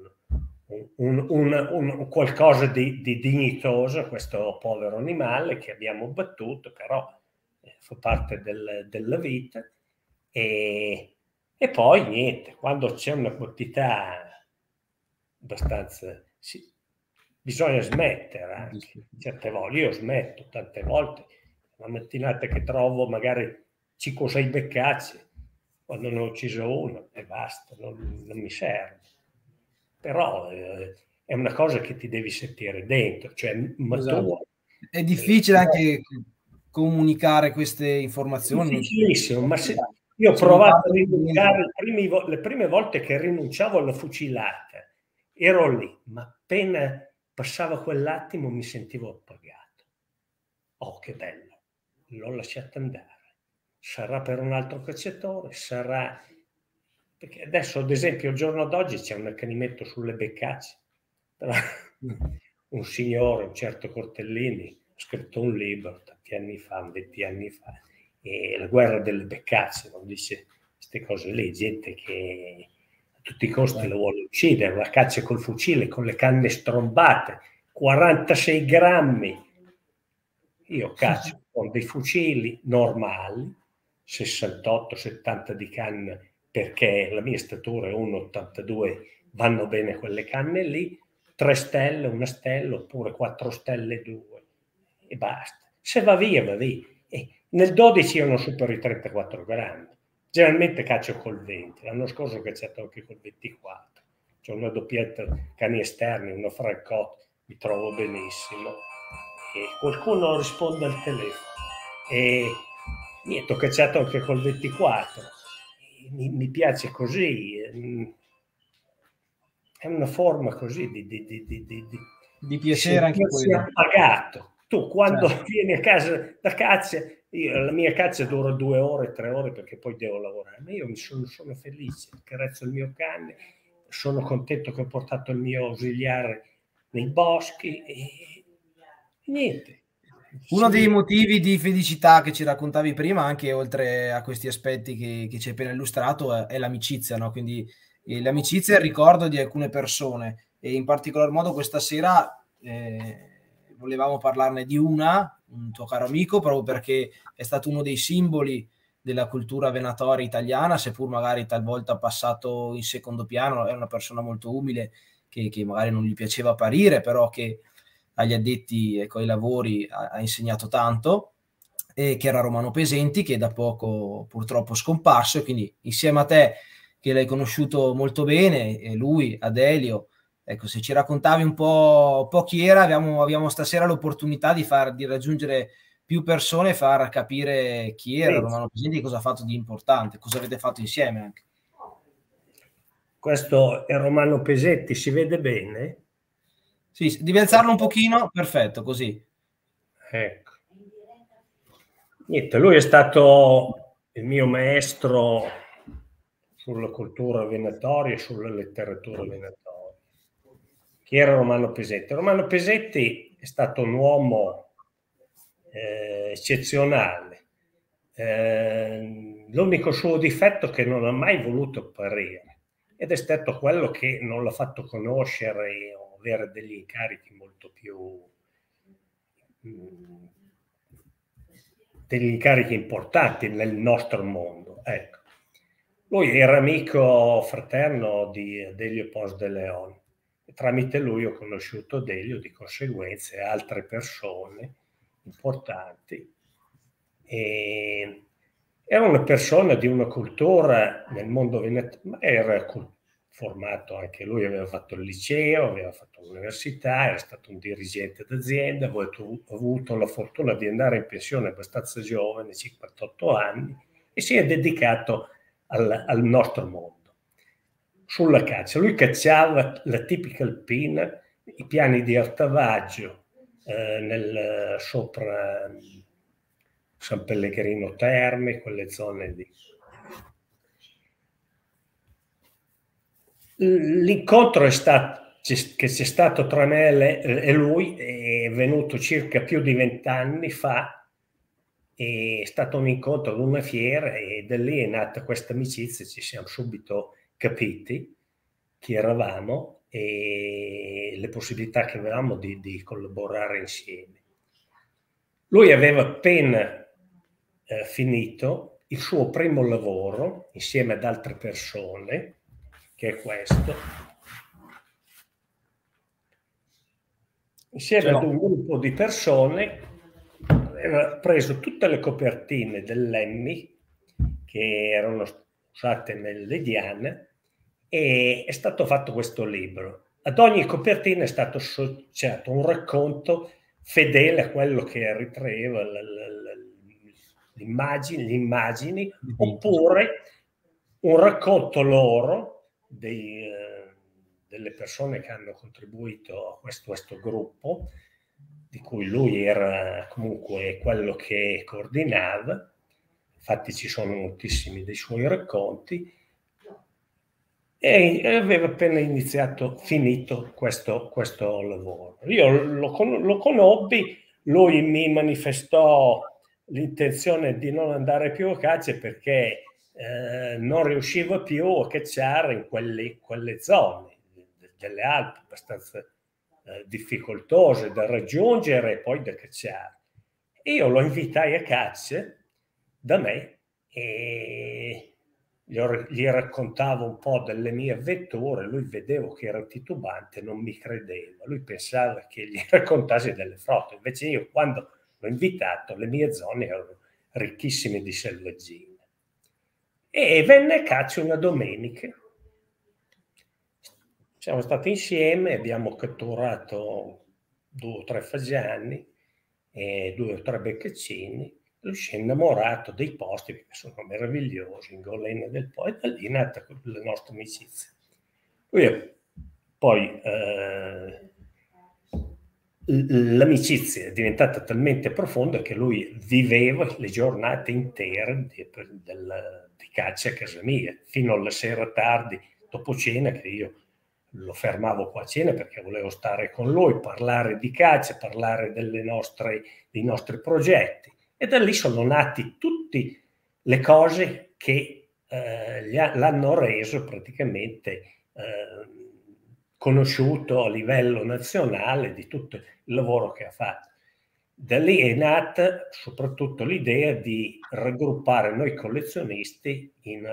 un qualcosa di dignitoso a questo povero animale che abbiamo battuto, però fa parte della vita. E poi niente, quando c'è una quantità abbastanza, bisogna smettere anche certe volte. Io smetto tante volte, la mattinata che trovo magari 5 o 6 beccacce, quando ne ho ucciso uno e basta, non mi serve. Però è una cosa che ti devi sentire dentro, cioè ma esatto. È difficile anche comunicare queste informazioni. Difficilissimo, ma io ho provato a rinunciare le prime volte che rinunciavo alla fucilata, ero lì, ma appena passava quell'attimo mi sentivo appagato. Oh, che bello, l'ho lasciata andare. Sarà per un altro cacciatore, sarà... Perché adesso, ad esempio, il giorno d'oggi c'è un accanimento sulle beccacce. Però un signore, un certo Cortellini, ha scritto un libro tanti anni fa, 20 anni fa, e la guerra delle beccacce, non dice queste cose lì, gente che a tutti i costi lo vuole uccidere, la caccia col fucile, con le canne strombate, 46 grammi. Io caccio con dei fucili normali, 68-70 di canna, perché la mia statura è 1,82, vanno bene quelle canne lì, 3 stelle, 1 stella, oppure 4 stelle, 2, e basta. Se va via, va via. E nel 12 io non supero i 34 grammi. Generalmente caccio col 20. L'anno scorso ho cacciato anche col 24. C'è una doppietta cani esterni, una francotto, mi trovo benissimo. E qualcuno risponde al telefono. E niente, ho cacciato anche col 24. Mi piace così. È una forma così di piacere anche quello. Appagato. Tu quando vieni a casa da caccia, la mia caccia dura 2 ore, 3 ore perché poi devo lavorare, ma io sono felice, carezzo il mio cane, sono contento che ho portato il mio ausiliare nei boschi e niente. Uno dei motivi di felicità che ci raccontavi prima, anche oltre a questi aspetti che ci hai appena illustrato, è l'amicizia, no? Quindi l'amicizia è il ricordo di alcune persone, e in particolar modo questa sera volevamo parlarne di un tuo caro amico, proprio perché è stato uno dei simboli della cultura venatoria italiana, seppur magari talvolta passato in secondo piano. È una persona molto umile che magari non gli piaceva apparire, però che agli addetti ai lavori ha insegnato tanto, e che era Romano Pesenti, che da poco purtroppo scomparso, e quindi insieme a te, che l'hai conosciuto molto bene, e lui, Adelio, ecco, se ci raccontavi un po' chi era, abbiamo stasera l'opportunità di raggiungere più persone e far capire chi era Romano Pesenti e cosa ha fatto di importante, cosa avete fatto insieme anche. Questo è Romano Pesetti, si vede bene? Sì, devi alzarlo un pochino, perfetto, così. Ecco. Niente, lui è stato il mio maestro sulla cultura venatoria e sulla letteratura venatoria. Chi era Romano Pesetti? Romano Pesetti è stato un uomo eccezionale. L'unico suo difetto è che non ha mai voluto apparire, ed è stato quello che non l'ha fatto conoscere o avere degli incarichi molto più degli incarichi importanti nel nostro mondo. Ecco. Lui era amico fraterno di Adelio Pons de Leon, e tramite lui ho conosciuto Adelio, di conseguenza, e altre persone importanti. E era una persona di una cultura nel mondo venatorio, era formato anche lui, aveva fatto il liceo, aveva fatto l'università, era stato un dirigente d'azienda, ha avuto la fortuna di andare in pensione abbastanza giovane, 58 anni, e si è dedicato al nostro mondo. Sulla caccia, lui cacciava la tipica alpina, i piani di Artavaggio, sopra San Pellegrino Terme, quelle zone lì. L'incontro che c'è stato tra me e lui è venuto circa più di 20 anni fa. È stato un incontro ad una fiera, e da lì è nata questa amicizia. Ci siamo subito capiti chi eravamo e le possibilità che avevamo di collaborare insieme. Lui aveva appena finito il suo primo lavoro insieme ad altre persone, che è questo, insieme ad un gruppo di persone. Aveva preso tutte le copertine dell'Emmy che erano usate nelle Diane, e è stato fatto questo libro. Ad ogni copertina è stato associato un racconto fedele a quello che ritraeva le immagini, oppure un racconto loro delle persone che hanno contribuito a questo gruppo, di cui lui era comunque quello che coordinava. Infatti ci sono moltissimi dei suoi racconti, e aveva appena finito questo lavoro. Io lo conobbi, lui mi manifestò l'intenzione di non andare più a caccia perché non riusciva più a cacciare in quelle zone delle Alpi abbastanza difficoltose da raggiungere e poi da cacciare. Io lo invitai a caccia da me e gli raccontavo un po' delle mie avventure. Lui vedevo che era titubante, non mi credeva, lui pensava che gli raccontassi delle frotte, invece io quando l'ho invitato le mie zone erano ricchissime di selvaggine. E venne a caccia una domenica, siamo stati insieme, abbiamo catturato 2 o 3 fagiani e 2 o 3 beccaccini. Lui si è innamorato dei posti che sono meravigliosi in Golena del Po, e da lì è nata la nostra amicizia. Poi l'amicizia è diventata talmente profonda che lui viveva le giornate intere di caccia a casa mia, fino alla sera tardi, dopo cena, che io lo fermavo qua a cena perché volevo stare con lui, parlare di caccia, parlare dei nostri progetti. E da lì sono nati tutte le cose che l'hanno reso praticamente conosciuto a livello nazionale di tutto il lavoro che ha fatto. Da lì è nata soprattutto l'idea di raggruppare noi collezionisti in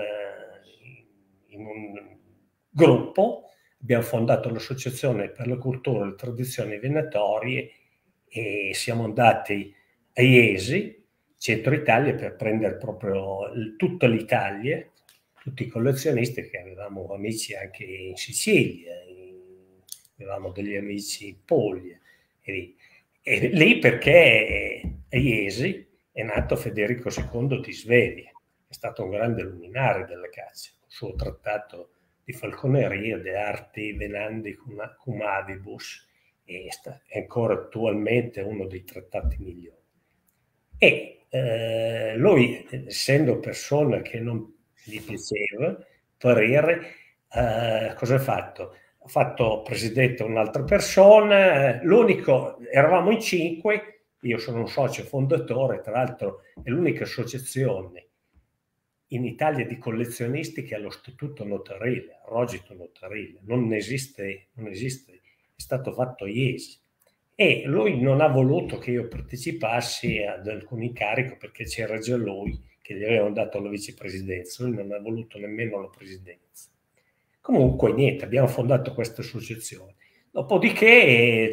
un gruppo. Abbiamo fondato l'Associazione per la Cultura e le Tradizioni Venatorie e siamo andati a Iesi, centro Italia, per prendere proprio tutta l'Italia, tutti i collezionisti, che avevamo amici anche in Sicilia, avevamo degli amici in Puglia, e lì perché a Iesi è nato Federico II di Svevia, che è stato un grande luminario della caccia, il suo trattato di falconeria, De Arti Venandi cum Avibus, è ancora attualmente uno dei trattati migliori. E lui, essendo persona che non gli piaceva parere, cosa ha fatto? Ha fatto presidente un'altra persona, eravamo in 5, io sono un socio fondatore, tra l'altro è l'unica associazione in Italia di collezionisti che ha lo statuto notarile, rogito notarile, non esiste, è stato fatto a Iesi. E lui non ha voluto che io partecipassi ad alcun incarico perché c'era già lui che gli avevano dato la vicepresidenza, lui non ha voluto nemmeno la presidenza. Comunque niente, abbiamo fondato questa associazione. Dopodiché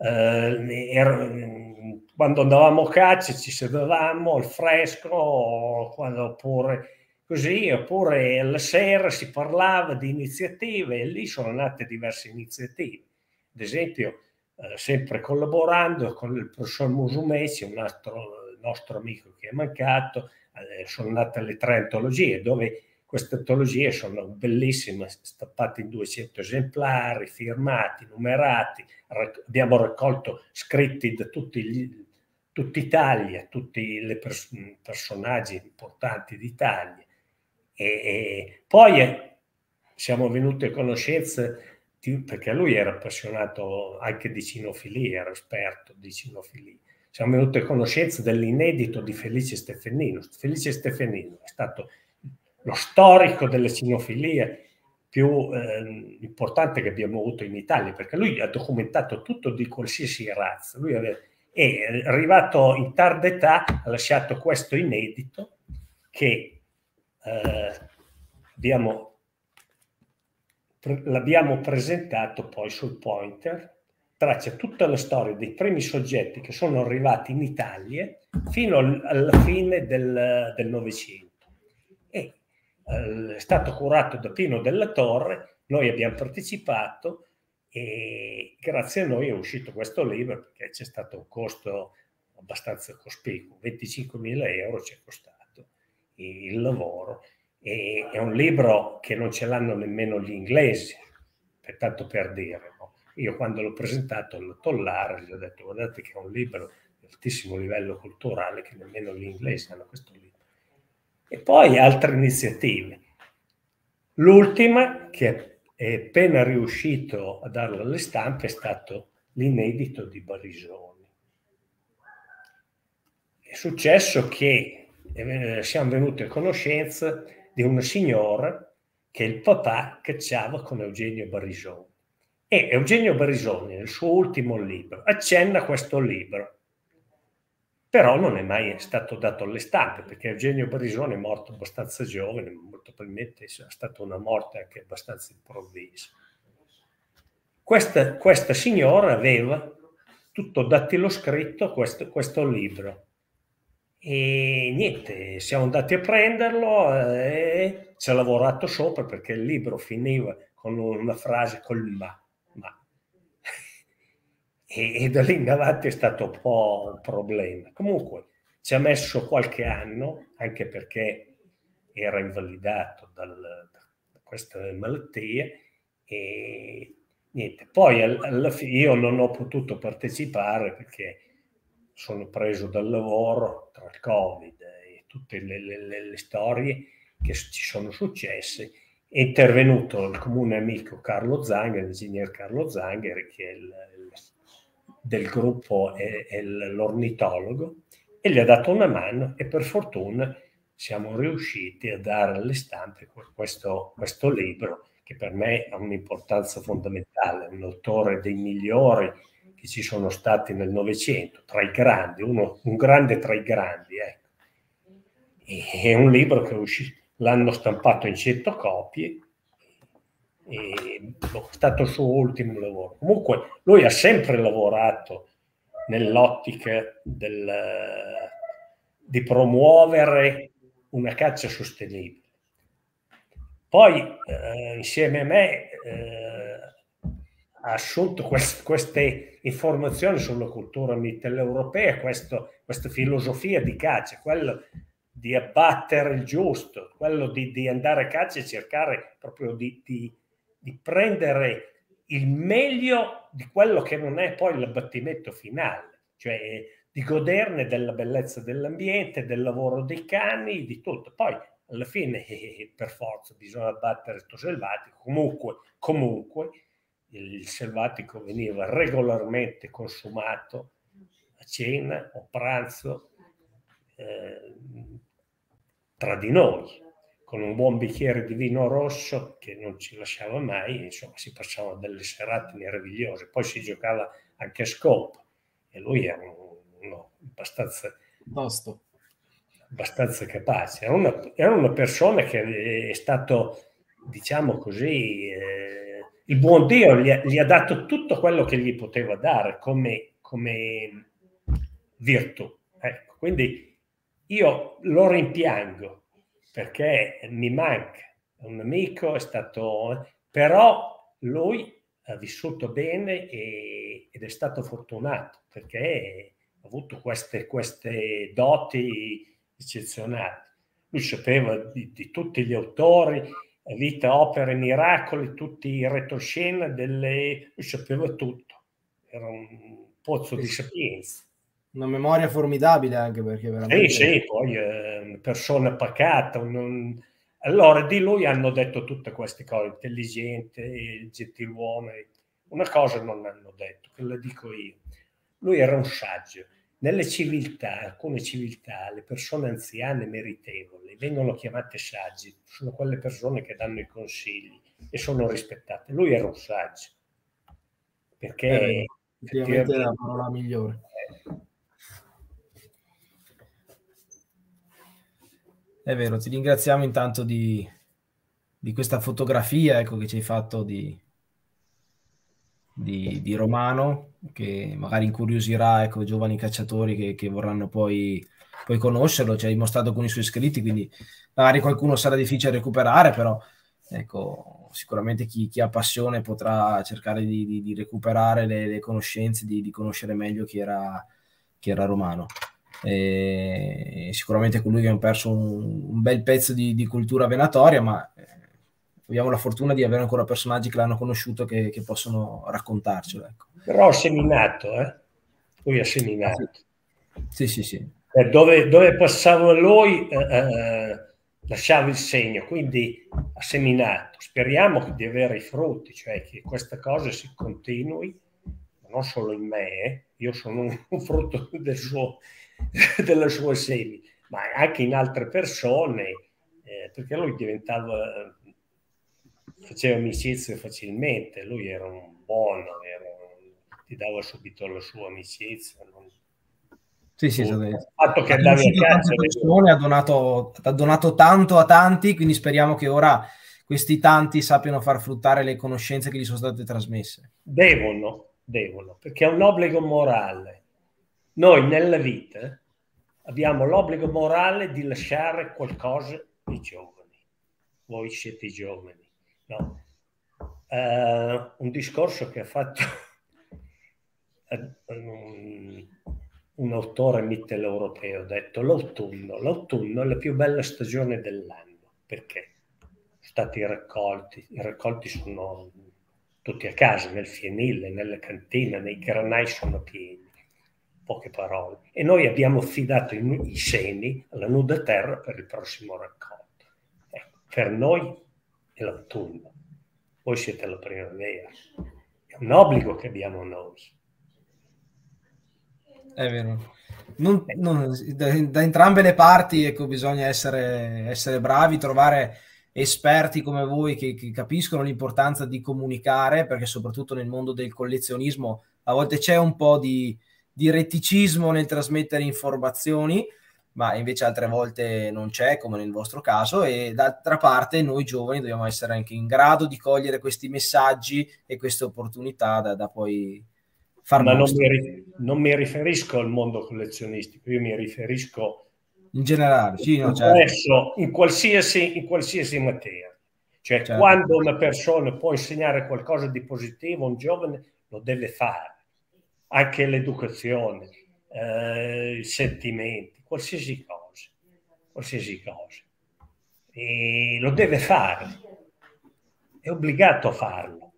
quando andavamo a caccia ci sedevamo al fresco, oppure alla sera si parlava di iniziative, e lì sono nate diverse iniziative. Ad esempio, sempre collaborando con il professor Musumeci, un nostro amico che è mancato, sono nate le 3 antologie, dove queste antologie sono bellissime, stampate in 200 esemplari, firmati, numerati. Abbiamo raccolto scritti da tutta Italia, tutti i personaggi importanti d'Italia. E poi siamo venuti a conoscenza, perché lui era appassionato anche di cinofilia, era esperto di cinofilia. Siamo venuti a conoscenza dell'inedito di Felice Stefanino. Felice Stefanino è stato lo storico della cinofilia più importante che abbiamo avuto in Italia, perché lui ha documentato tutto di qualsiasi razza. Lui è arrivato in tarda età, ha lasciato questo inedito che l'abbiamo presentato poi sul Pointer. Traccia tutta la storia dei primi soggetti che sono arrivati in Italia fino alla fine del Novecento. E è stato curato da Pino della Torre, noi abbiamo partecipato e grazie a noi è uscito questo libro, perché c'è stato un costo abbastanza cospicuo, 25.000 euro ci è costato il lavoro, e è un libro che non ce l'hanno nemmeno gli inglesi, tanto per dire, no? Io quando l'ho presentato alla Tollare gli ho detto: guardate che è un libro di altissimo livello culturale, che nemmeno gli inglesi hanno questo libro. E poi altre iniziative. L'ultima, che è appena riuscito a darla alle stampe, è stato l'inedito di Barisoni. È successo che siamo venuti a conoscenza di una signora che il papà cacciava con Eugenio Barisoni. E Eugenio Barisoni, nel suo ultimo libro, accenna questo libro, però non è mai stato dato alle stampe, perché Eugenio Barisoni è morto abbastanza giovane, molto probabilmente è stata una morte anche abbastanza improvvisa. Questa signora aveva tutto dattiloscritto questo libro, e niente, siamo andati a prenderlo e ci ha lavorato sopra, perché il libro finiva con una frase col ma. E da lì in avanti è stato un po' un problema. Comunque ci ha messo qualche anno, anche perché era invalidato da queste malattie, e niente. Poi alla fine io non ho potuto partecipare perché sono preso dal lavoro, tra il Covid e tutte le storie che ci sono successe. È intervenuto il comune amico Carlo Zangher, l'ingegner Carlo Zangher, che è del gruppo è l'ornitologo, e gli ha dato una mano, e per fortuna siamo riusciti a dare alle stampe questo libro, che per me ha un'importanza fondamentale. È un autore dei migliori che ci sono stati nel Novecento, tra i grandi, un grande tra i grandi, ecco. È un libro che è uscito, l'hanno stampato in 100 copie, e è stato il suo ultimo lavoro. Comunque lui ha sempre lavorato nell'ottica di promuovere una caccia sostenibile. Poi insieme a me ha assunto queste informazioni sulla cultura mitteleuropea, questa filosofia di caccia, quello di abbattere il giusto, quello di andare a caccia e cercare proprio di prendere il meglio di quello che non è poi l'abbattimento finale, cioè di goderne della bellezza dell'ambiente, del lavoro dei cani, di tutto. Poi alla fine per forza bisogna abbattere questo selvatico. Comunque il selvatico veniva regolarmente consumato a cena o pranzo tra di noi, con un buon bicchiere di vino rosso che non ci lasciava mai. Insomma, si passavano delle serate meravigliose. Poi si giocava anche a scopo, e lui era uno abbastanza capace. Era una persona che è stato, diciamo così, il buon Dio gli ha dato tutto quello che gli poteva dare come virtù. Ecco, quindi io lo rimpiango, perché mi manca, è un amico, è stato, però lui ha vissuto bene ed è stato fortunato, perché ha avuto queste doti eccezionali. Lui sapeva di tutti gli autori, vita, opere, miracoli, tutti i retroscena, lui sapeva tutto, era un pozzo di sapienza. Una memoria formidabile, anche perché veramente... Sì, poi una persona pacata. Allora, di lui hanno detto tutte queste cose: intelligente, gentiluomo. Una cosa non hanno detto, che la dico io: lui era un saggio. Nelle civiltà, alcune civiltà, le persone anziane meritevoli vengono chiamate saggi, sono quelle persone che danno i consigli e sono rispettate. Lui era un saggio, perché effettivamente è la parola migliore. È vero, ti ringraziamo intanto di questa fotografia, ecco, che ci hai fatto di Romano, che magari incuriosirà, ecco, giovani cacciatori che vorranno poi conoscerlo. Ci hai mostrato con i suoi scritti, quindi magari qualcuno sarà difficile recuperare, però ecco, sicuramente chi ha passione potrà cercare di recuperare le conoscenze, di conoscere meglio chi era Romano. E sicuramente colui che ha perso un bel pezzo di cultura venatoria, ma abbiamo la fortuna di avere ancora personaggi che l'hanno conosciuto che possono raccontarcelo. Ecco. Però ha seminato, lui ha seminato. Sì. Dove passava lui lasciava il segno, quindi ha seminato. Speriamo di avere i frutti, cioè che questa cosa si continui, non solo in me, io sono un frutto delle sue semi, ma anche in altre persone, perché lui faceva amicizia facilmente, lui era un buono, ti dava subito la sua amicizia. Sì, il fatto che andavi a casa persone, ha donato tanto a tanti, quindi speriamo che ora questi tanti sappiano far fruttare le conoscenze che gli sono state trasmesse. Devono, perché è un obbligo morale. Noi nella vita abbiamo l'obbligo morale di lasciare qualcosa ai giovani. Voi siete i giovani, no? Un discorso che ha fatto un autore mitteleuropeo, ha detto l'autunno è la più bella stagione dell'anno. Perché? Sono stati i raccolti sono tutti a casa, nel fienile, nelle cantine, nei granai sono pieni, poche parole. E noi abbiamo affidato i semi alla nuda terra per il prossimo raccolto. Ecco, per noi è l'autunno, voi siete la primavera. È un obbligo che abbiamo noi. È vero. Da entrambe le parti, ecco, bisogna essere bravi, trovare esperti come voi che capiscono l'importanza di comunicare, perché soprattutto nel mondo del collezionismo a volte c'è un po' di retticismo nel trasmettere informazioni, ma invece altre volte non c'è, come nel vostro caso, e d'altra parte noi giovani dobbiamo essere anche in grado di cogliere questi messaggi e queste opportunità da poi far ma nostro. non mi riferisco al mondo collezionistico, io mi riferisco in generale, sì, no, certo. in qualsiasi materia. Cioè, certo. Quando una persona può insegnare qualcosa di positivo a un giovane, lo deve fare. Anche l'educazione, i sentimenti, qualsiasi cosa. E lo deve fare. È obbligato a farlo.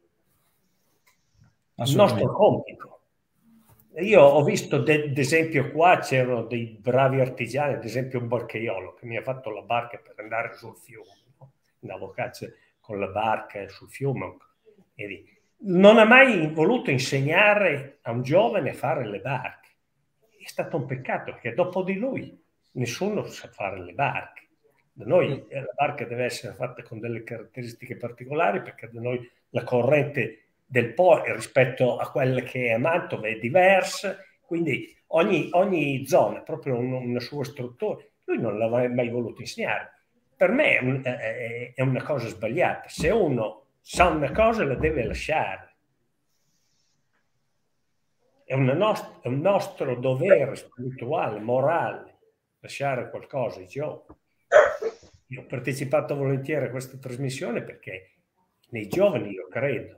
Il nostro compito. Io ho visto, ad esempio, qua c'erano dei bravi artigiani, ad esempio un barcaiolo che mi ha fatto la barca per andare sul fiume, no? Andavo a caccia con la barca sul fiume. E non ha mai voluto insegnare a un giovane a fare le barche. È stato un peccato perché dopo di lui nessuno sa fare le barche. Da noi la barca deve essere fatta con delle caratteristiche particolari, perché da noi la corrente del Po rispetto a quella che è a Mantova è diversa, quindi ogni zona ha proprio una sua struttura. Lui non l'aveva mai voluto insegnare. Per me è una cosa sbagliata. Se uno sa una cosa la deve lasciare. È un nostro dovere spirituale, morale, lasciare qualcosa ai giovani. Io ho partecipato volentieri a questa trasmissione perché nei giovani io credo.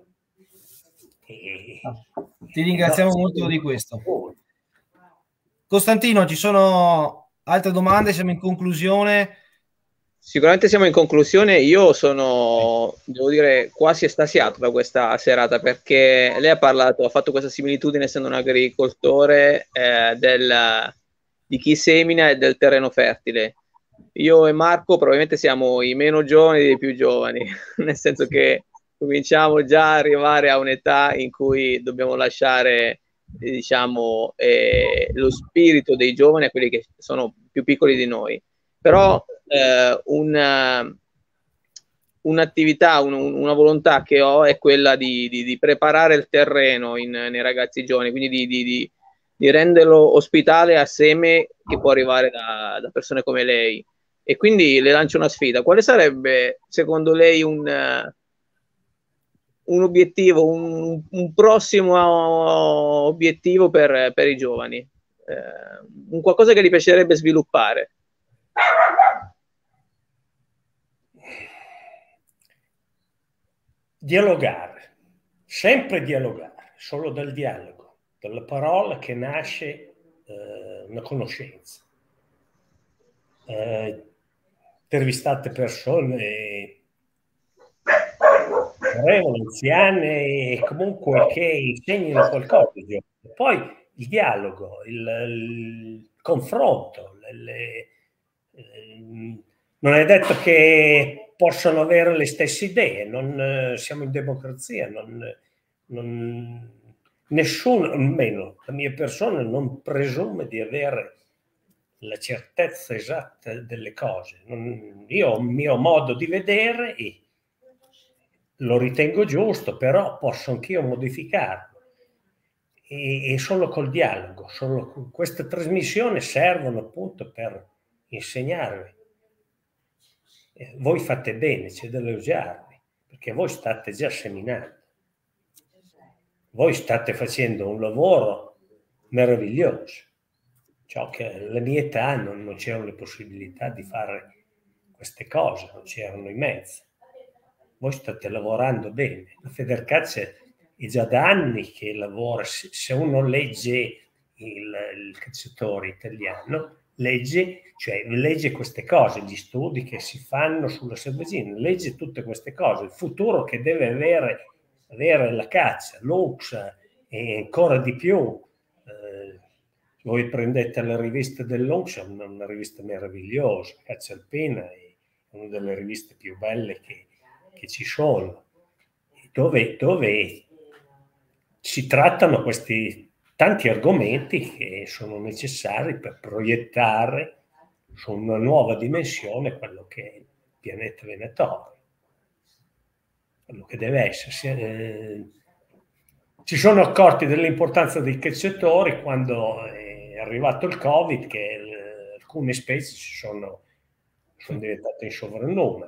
Ti ringraziamo molto di questo. Costantino, ci sono altre domande? Siamo in conclusione. Sicuramente siamo in conclusione. Io sono, devo dire, quasi estasiato da questa serata, perché lei ha fatto questa similitudine, essendo un agricoltore, di chi semina e del terreno fertile. Io e Marco probabilmente siamo i meno giovani dei più giovani, nel senso che cominciamo già a arrivare a un'età in cui dobbiamo lasciare, diciamo, lo spirito dei giovani a quelli che sono più piccoli di noi. Però un'attività, una volontà che ho è quella di preparare il terreno nei ragazzi giovani, quindi di renderlo ospitale a seme che può arrivare da persone come lei. E quindi le lancio una sfida. Quale sarebbe, secondo lei, un obiettivo, un prossimo obiettivo per i giovani? Un qualcosa che gli piacerebbe sviluppare? dialogare, sempre dialogare, solo dal dialogo, dalla parola che nasce una conoscenza. Intervistate persone anziane e comunque che insegnino qualcosa. Poi il dialogo, il confronto, non è detto che possano avere le stesse idee, siamo in democrazia, nessuno, almeno la mia persona, non presume di avere la certezza esatta delle cose. Io ho un mio modo di vedere e lo ritengo giusto, però posso anch'io modificarlo. E solo col dialogo, solo con queste trasmissioni servono appunto per insegnarvi. Voi fate bene, c'è da elogiarvi, perché voi state già seminando. Voi state facendo un lavoro meraviglioso. Ciò che alla mia età non c'erano le possibilità di fare queste cose, non c'erano i mezzi. Voi state lavorando bene. La Federcalcio è già da anni che lavora. Se uno legge il calciatore italiano, legge queste cose, gli studi che si fanno sulla selvaggina, legge tutte queste cose, il futuro che deve avere la caccia, l'Ux e ancora di più. Voi prendete la rivista dell'Ux, è una rivista meravigliosa, Caccia Alpina è una delle riviste più belle che ci sono, dove si trattano questi tanti argomenti che sono necessari per proiettare su una nuova dimensione quello che è il pianeta venatorio, quello che deve essere. Si sono accorti dell'importanza dei cacciatori quando è arrivato il Covid, che alcune specie sono diventate in sovrannumero.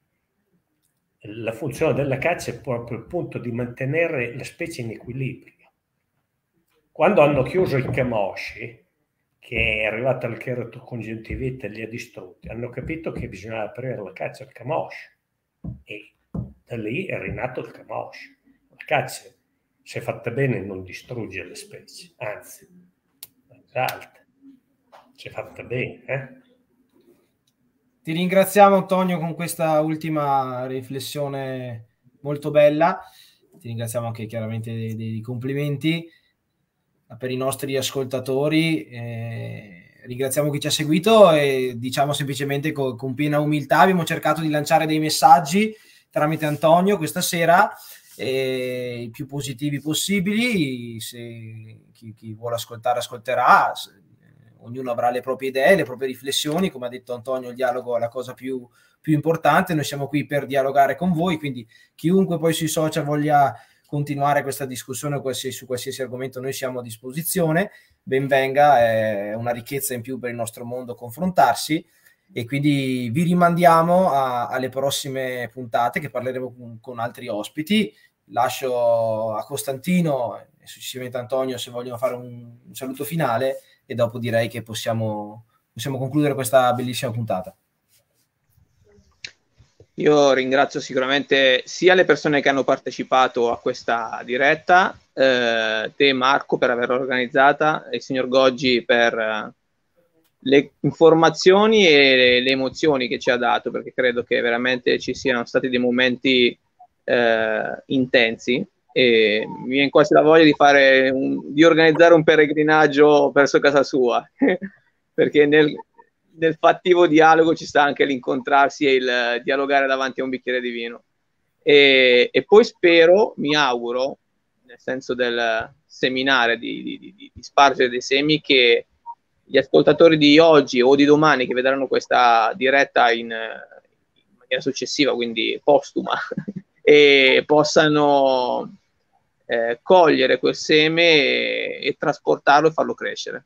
La funzione della caccia è proprio il punto di mantenere la specie in equilibrio. Quando hanno chiuso i camosci, che è arrivata la cheratocongiuntivite e li ha distrutti, hanno capito che bisognava aprire la caccia al camoscio e da lì è rinato il camoscio. La caccia, se fatta bene, non distrugge le specie, anzi, esalta, se fatta bene. Ti ringraziamo Antonio con questa ultima riflessione molto bella, ti ringraziamo anche chiaramente dei complimenti per i nostri ascoltatori, ringraziamo chi ci ha seguito e diciamo semplicemente con piena umiltà abbiamo cercato di lanciare dei messaggi tramite Antonio questa sera, i più positivi possibili. Se chi vuole ascoltare ascolterà, ognuno avrà le proprie idee, le proprie riflessioni. Come ha detto Antonio, il dialogo è la cosa più importante. Noi siamo qui per dialogare con voi, quindi chiunque poi sui social voglia continuare questa discussione su qualsiasi argomento, noi siamo a disposizione. Ben venga, è una ricchezza in più per il nostro mondo confrontarsi, e quindi vi rimandiamo alle prossime puntate che parleremo con altri ospiti. Lascio a Costantino e successivamente Antonio se vogliono fare un saluto finale, e dopo direi che possiamo concludere questa bellissima puntata. Io ringrazio sicuramente sia le persone che hanno partecipato a questa diretta, te Marco per averla organizzata, e il signor Goggi per le informazioni e le emozioni che ci ha dato, perché credo che veramente ci siano stati dei momenti intensi, e mi viene quasi la voglia di organizzare un peregrinaggio verso casa sua perché nel fattivo dialogo ci sta anche l'incontrarsi e il dialogare davanti a un bicchiere di vino, e poi mi auguro, nel senso del seminare, di spargere dei semi, che gli ascoltatori di oggi o di domani che vedranno questa diretta in maniera successiva, quindi postuma, e possano cogliere quel seme e trasportarlo e farlo crescere.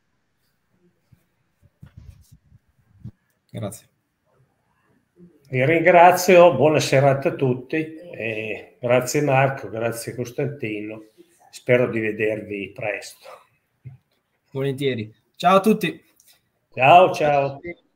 Grazie. Vi ringrazio, buona serata a tutti, grazie Marco, grazie Costantino, spero di vedervi presto. Volentieri. Ciao a tutti. Ciao.